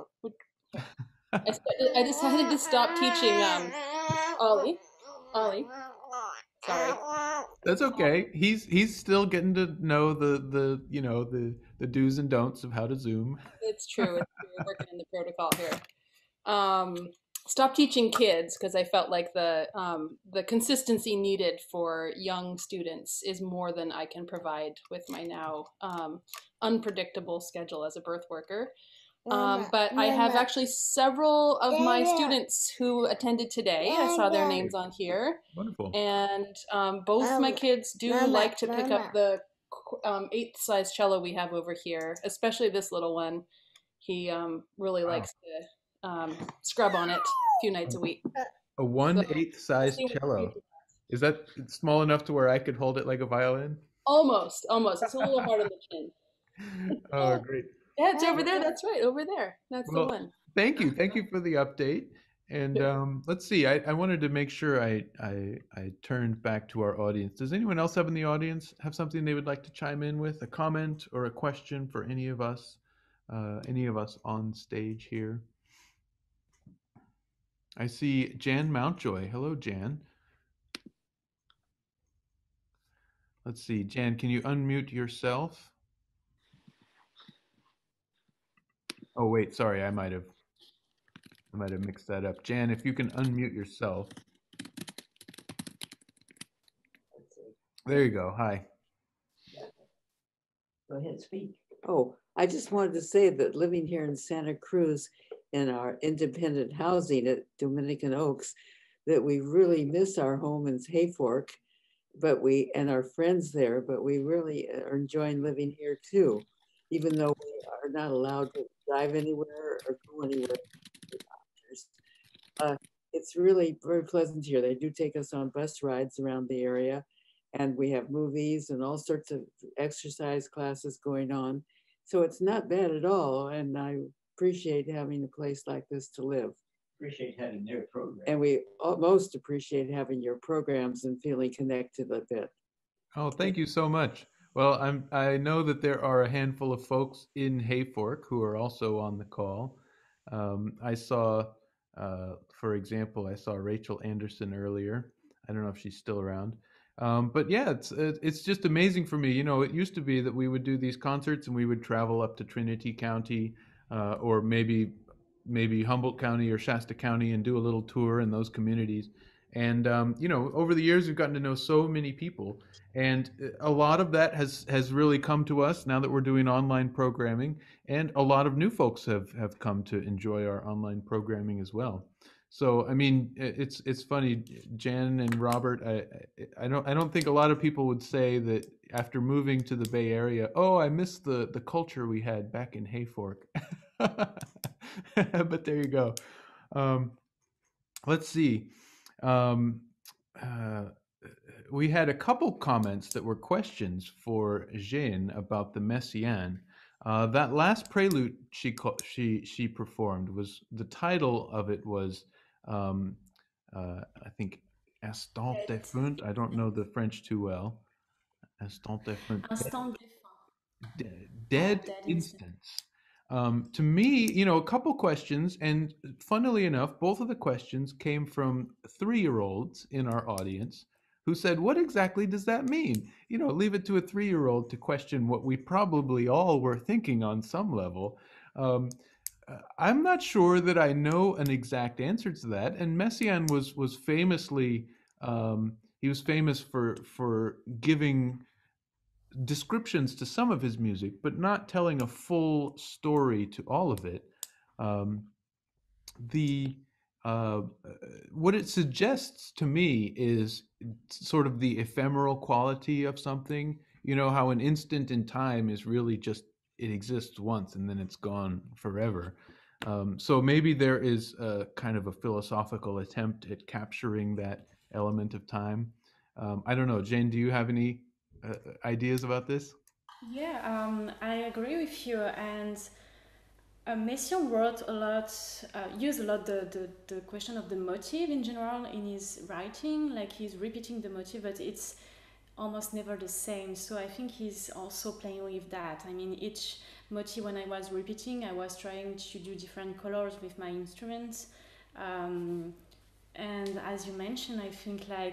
I decided to stop teaching Ollie. Sorry. That's okay. He's still getting to know the you know the do's and don'ts of how to Zoom. It's true. It's true. We're working on the protocol here. Stopped teaching kids because I felt like the consistency needed for young students is more than I can provide with my now unpredictable schedule as a birth worker. But I have actually several of my students who attended today. I saw their names on here. Wonderful. And both my kids do like to pick up the 8th size cello we have over here, especially this little one. He really likes to scrub on it a few nights a week. A 1/8 size cello. Is that small enough to where I could hold it like a violin? Almost. It's a little hard on the chin. Oh, great. Yeah, it's over there. That's right, over there. That's the one. Thank you for the update. And let's see. I wanted to make sure I turned back to our audience. Does anyone else have in the audience have something they would like to chime in with, a comment or a question for any of us on stage here? I see Jeanne Mountjoy. Hello, Jeanne. Let's see, Jeanne, can you unmute yourself? Oh wait, sorry, I might have mixed that up. Jeanne, if you can unmute yourself. There you go. Hi. Go ahead, speak. Oh, I just wanted to say that living here in Santa Cruz in our independent housing at Domenico Oaks, that we really miss our home in Hayfork, and our friends there, but we really are enjoying living here too, even though we are not allowed to drive anywhere or go anywhere. It's really very pleasant here. They do take us on bus rides around the area, and we have movies and all sorts of exercise classes going on. So it's not bad at all, and I appreciate having a place like this to live. Appreciate having their program. And we most appreciate having your programs and feeling connected a bit. Oh, thank you so much. Well, I know that there are a handful of folks in Hayfork who are also on the call. I saw, for example, I saw Rachel Anderson earlier. I don't know if she's still around. But yeah, it's just amazing for me. You know, it used to be that we would do these concerts and we would travel up to Trinity County or maybe Humboldt County or Shasta County and do a little tour in those communities. And you know, over the years, we've gotten to know so many people, and a lot of that has really come to us now that we're doing online programming, and a lot of new folks have come to enjoy our online programming as well. So I mean, it's funny, Jan and Robert. I don't think a lot of people would say that after moving to the Bay Area, oh, I miss the culture we had back in Hayfork. But there you go. Let's see. We had a couple comments that were questions for Jeanne about the Messiaen. That last prelude she performed, was the title of it was I think Instant Défunt. I don't know the French too well. Instant Défunt. Dead instance. To me, you know, a couple questions, and funnily enough, both of the questions came from 3-year-olds in our audience who said, what exactly does that mean? You know, leave it to a 3-year-old to question what we probably all were thinking on some level. I'm not sure that I know an exact answer to that. And Messiaen was famously, he was famous for giving descriptions to some of his music, but not telling a full story to all of it. What it suggests to me is sort of the ephemeral quality of something. You know, how an instant in time is really just, it exists once and then it's gone forever. So maybe there is a kind of a philosophical attempt at capturing that element of time. I don't know, Jane, do you have any ideas about this? Yeah, I agree with you. And Messiaen wrote a lot, used a lot the question of the motive in general in his writing. Like, he's repeating the motive, but it's almost never the same. So I think he's also playing with that. I mean, each motif, when I was repeating, I was trying to do different colors with my instruments. And as you mentioned, I think like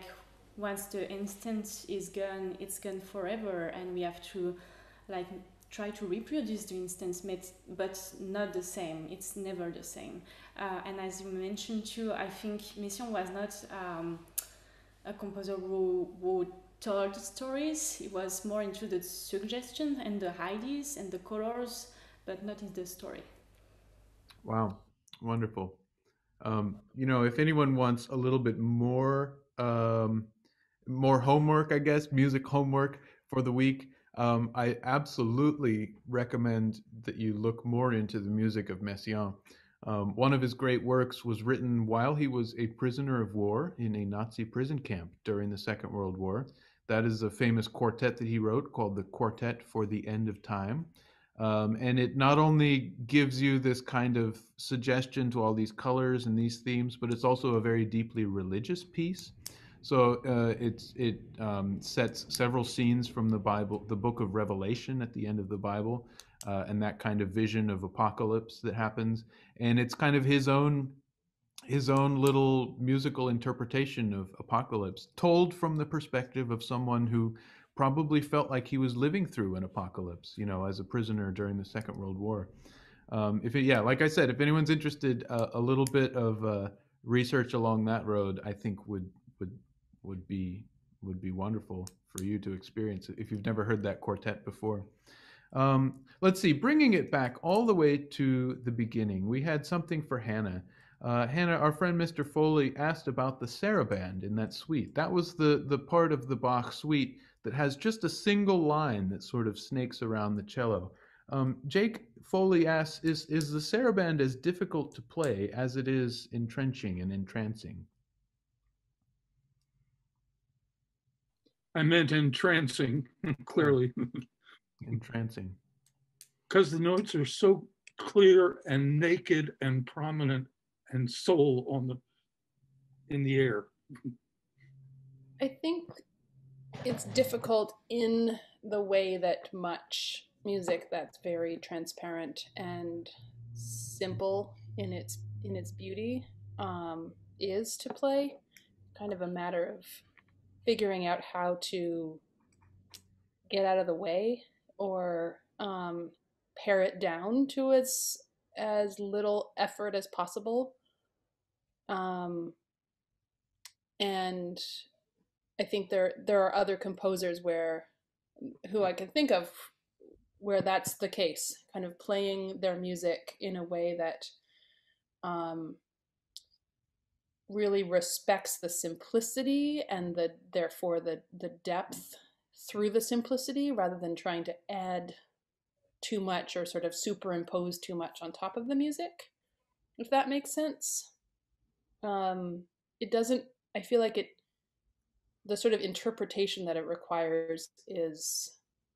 once the instant is gone, it's gone forever, and we have to like try to reproduce the instance, but not the same. It's never the same. And as you mentioned too, I think Messiaen was not a composer who told stories. He was more into the suggestion and the ideas and the colors, but not in the story. Wow, wonderful. If anyone wants a little bit more homework, I guess, music homework for the week, I absolutely recommend that you look more into the music of Messiaen. One of his great works was written while he was a prisoner of war in a Nazi prison camp during the Second World War. That is a famous quartet that he wrote called the Quartet for the End of Time. And it not only gives you this kind of suggestion to all these colors and these themes, but it's also a very deeply religious piece. So it sets several scenes from the Bible, the book of Revelation at the end of the Bible, and that kind of vision of apocalypse that happens. And it's kind of his own little musical interpretation of apocalypse, told from the perspective of someone who probably felt like he was living through an apocalypse, as a prisoner during the Second World War. Like I said, if anyone's interested, a little bit of research along that road, I think would be wonderful for you to experience if you've never heard that quartet before. Let's see, bringing it back all the way to the beginning, we had something for Hannah. Hannah, our friend Mr. Foley asked about the saraband in that suite. That was the part of the Bach suite that has just a single line that sort of snakes around the cello. Jake Foley asks, is the saraband as difficult to play as it is entrenching and entrancing? I meant entrancing, clearly. Entrancing. Because the notes are so clear and naked and prominent and soul in the air. I think it's difficult in the way that much music that's very transparent and simple in its beauty is to play. Kind of a matter of figuring out how to get out of the way or pare it down to as little effort as possible. And I think there are other composers who I can think of where that's the case, kind of playing their music in a way that really respects the simplicity and therefore the depth through the simplicity, rather than trying to add too much or sort of superimpose too much on top of the music, if that makes sense. It doesn't, I feel like the sort of interpretation that it requires is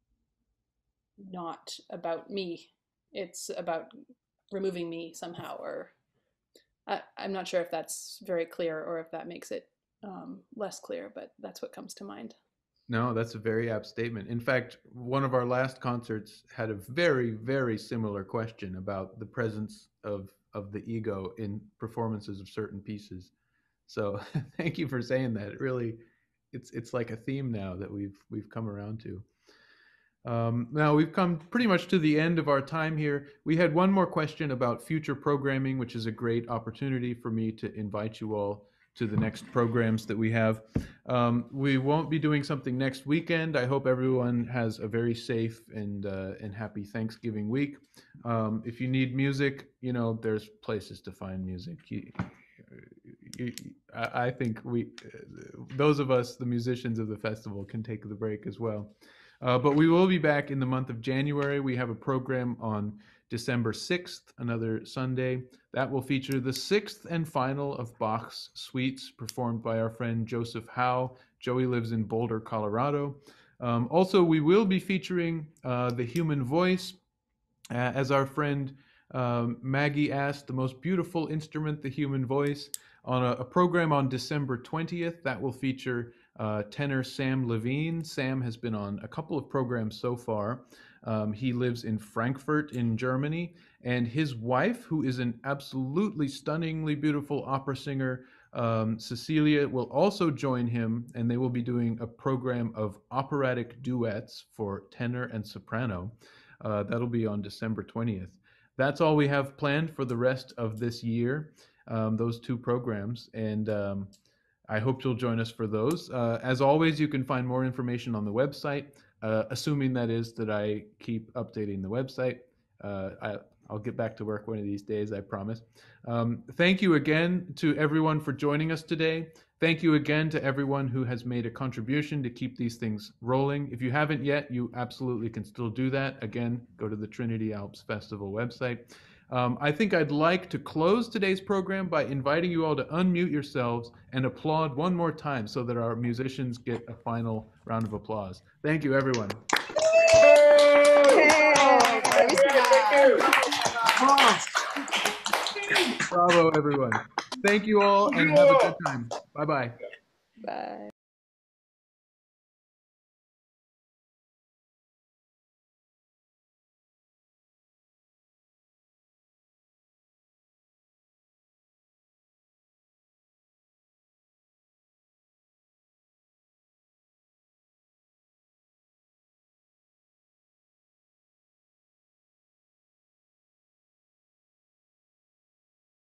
not about me. It's about removing me somehow, or I'm not sure if that's very clear or if that makes it less clear, but that's what comes to mind. No, that's a very apt statement. In fact, one of our last concerts had a very, very similar question about the presence of the ego in performances of certain pieces. So thank you for saying that. It really, it's like a theme now that we've come around to. Now we've come pretty much to the end of our time here. We had one more question about future programming, which is a great opportunity for me to invite you all to the next programs that we have. We won't be doing something next weekend. I hope everyone has a very safe and happy Thanksgiving week. If you need music, there's places to find music. I think those of us, the musicians of the festival, can take the break as well. But we will be back in the month of January. We have a program on December 6th, another Sunday. That will feature the sixth and final of Bach's suites performed by our friend Joseph Howe. Joey lives in Boulder, Colorado. Also, we will be featuring the human voice. As our friend Maggie asked, the most beautiful instrument, the human voice, on a program on December 20th. That will feature tenor Sam Levine. Sam has been on a couple of programs so far. He lives in Frankfurt in Germany, and his wife, who is an absolutely stunningly beautiful opera singer, Cecilia will also join him, and they will be doing a program of operatic duets for tenor and soprano. That'll be on December 20th. That's all we have planned for the rest of this year, those two programs, and I hope you'll join us for those. As always, you can find more information on the website, assuming that is that I keep updating the website. I'll get back to work one of these days, I promise. Thank you again to everyone for joining us today. Thank you again to everyone who has made a contribution to keep these things rolling. If you haven't yet, you absolutely can still do that. Again, go to the Trinity Alps Festival website. I think I'd like to close today's program by inviting you all to unmute yourselves and applaud one more time so that our musicians get a final round of applause. Thank you, everyone. Bravo, everyone. Thank you all, and have a good time. Bye-bye. Bye.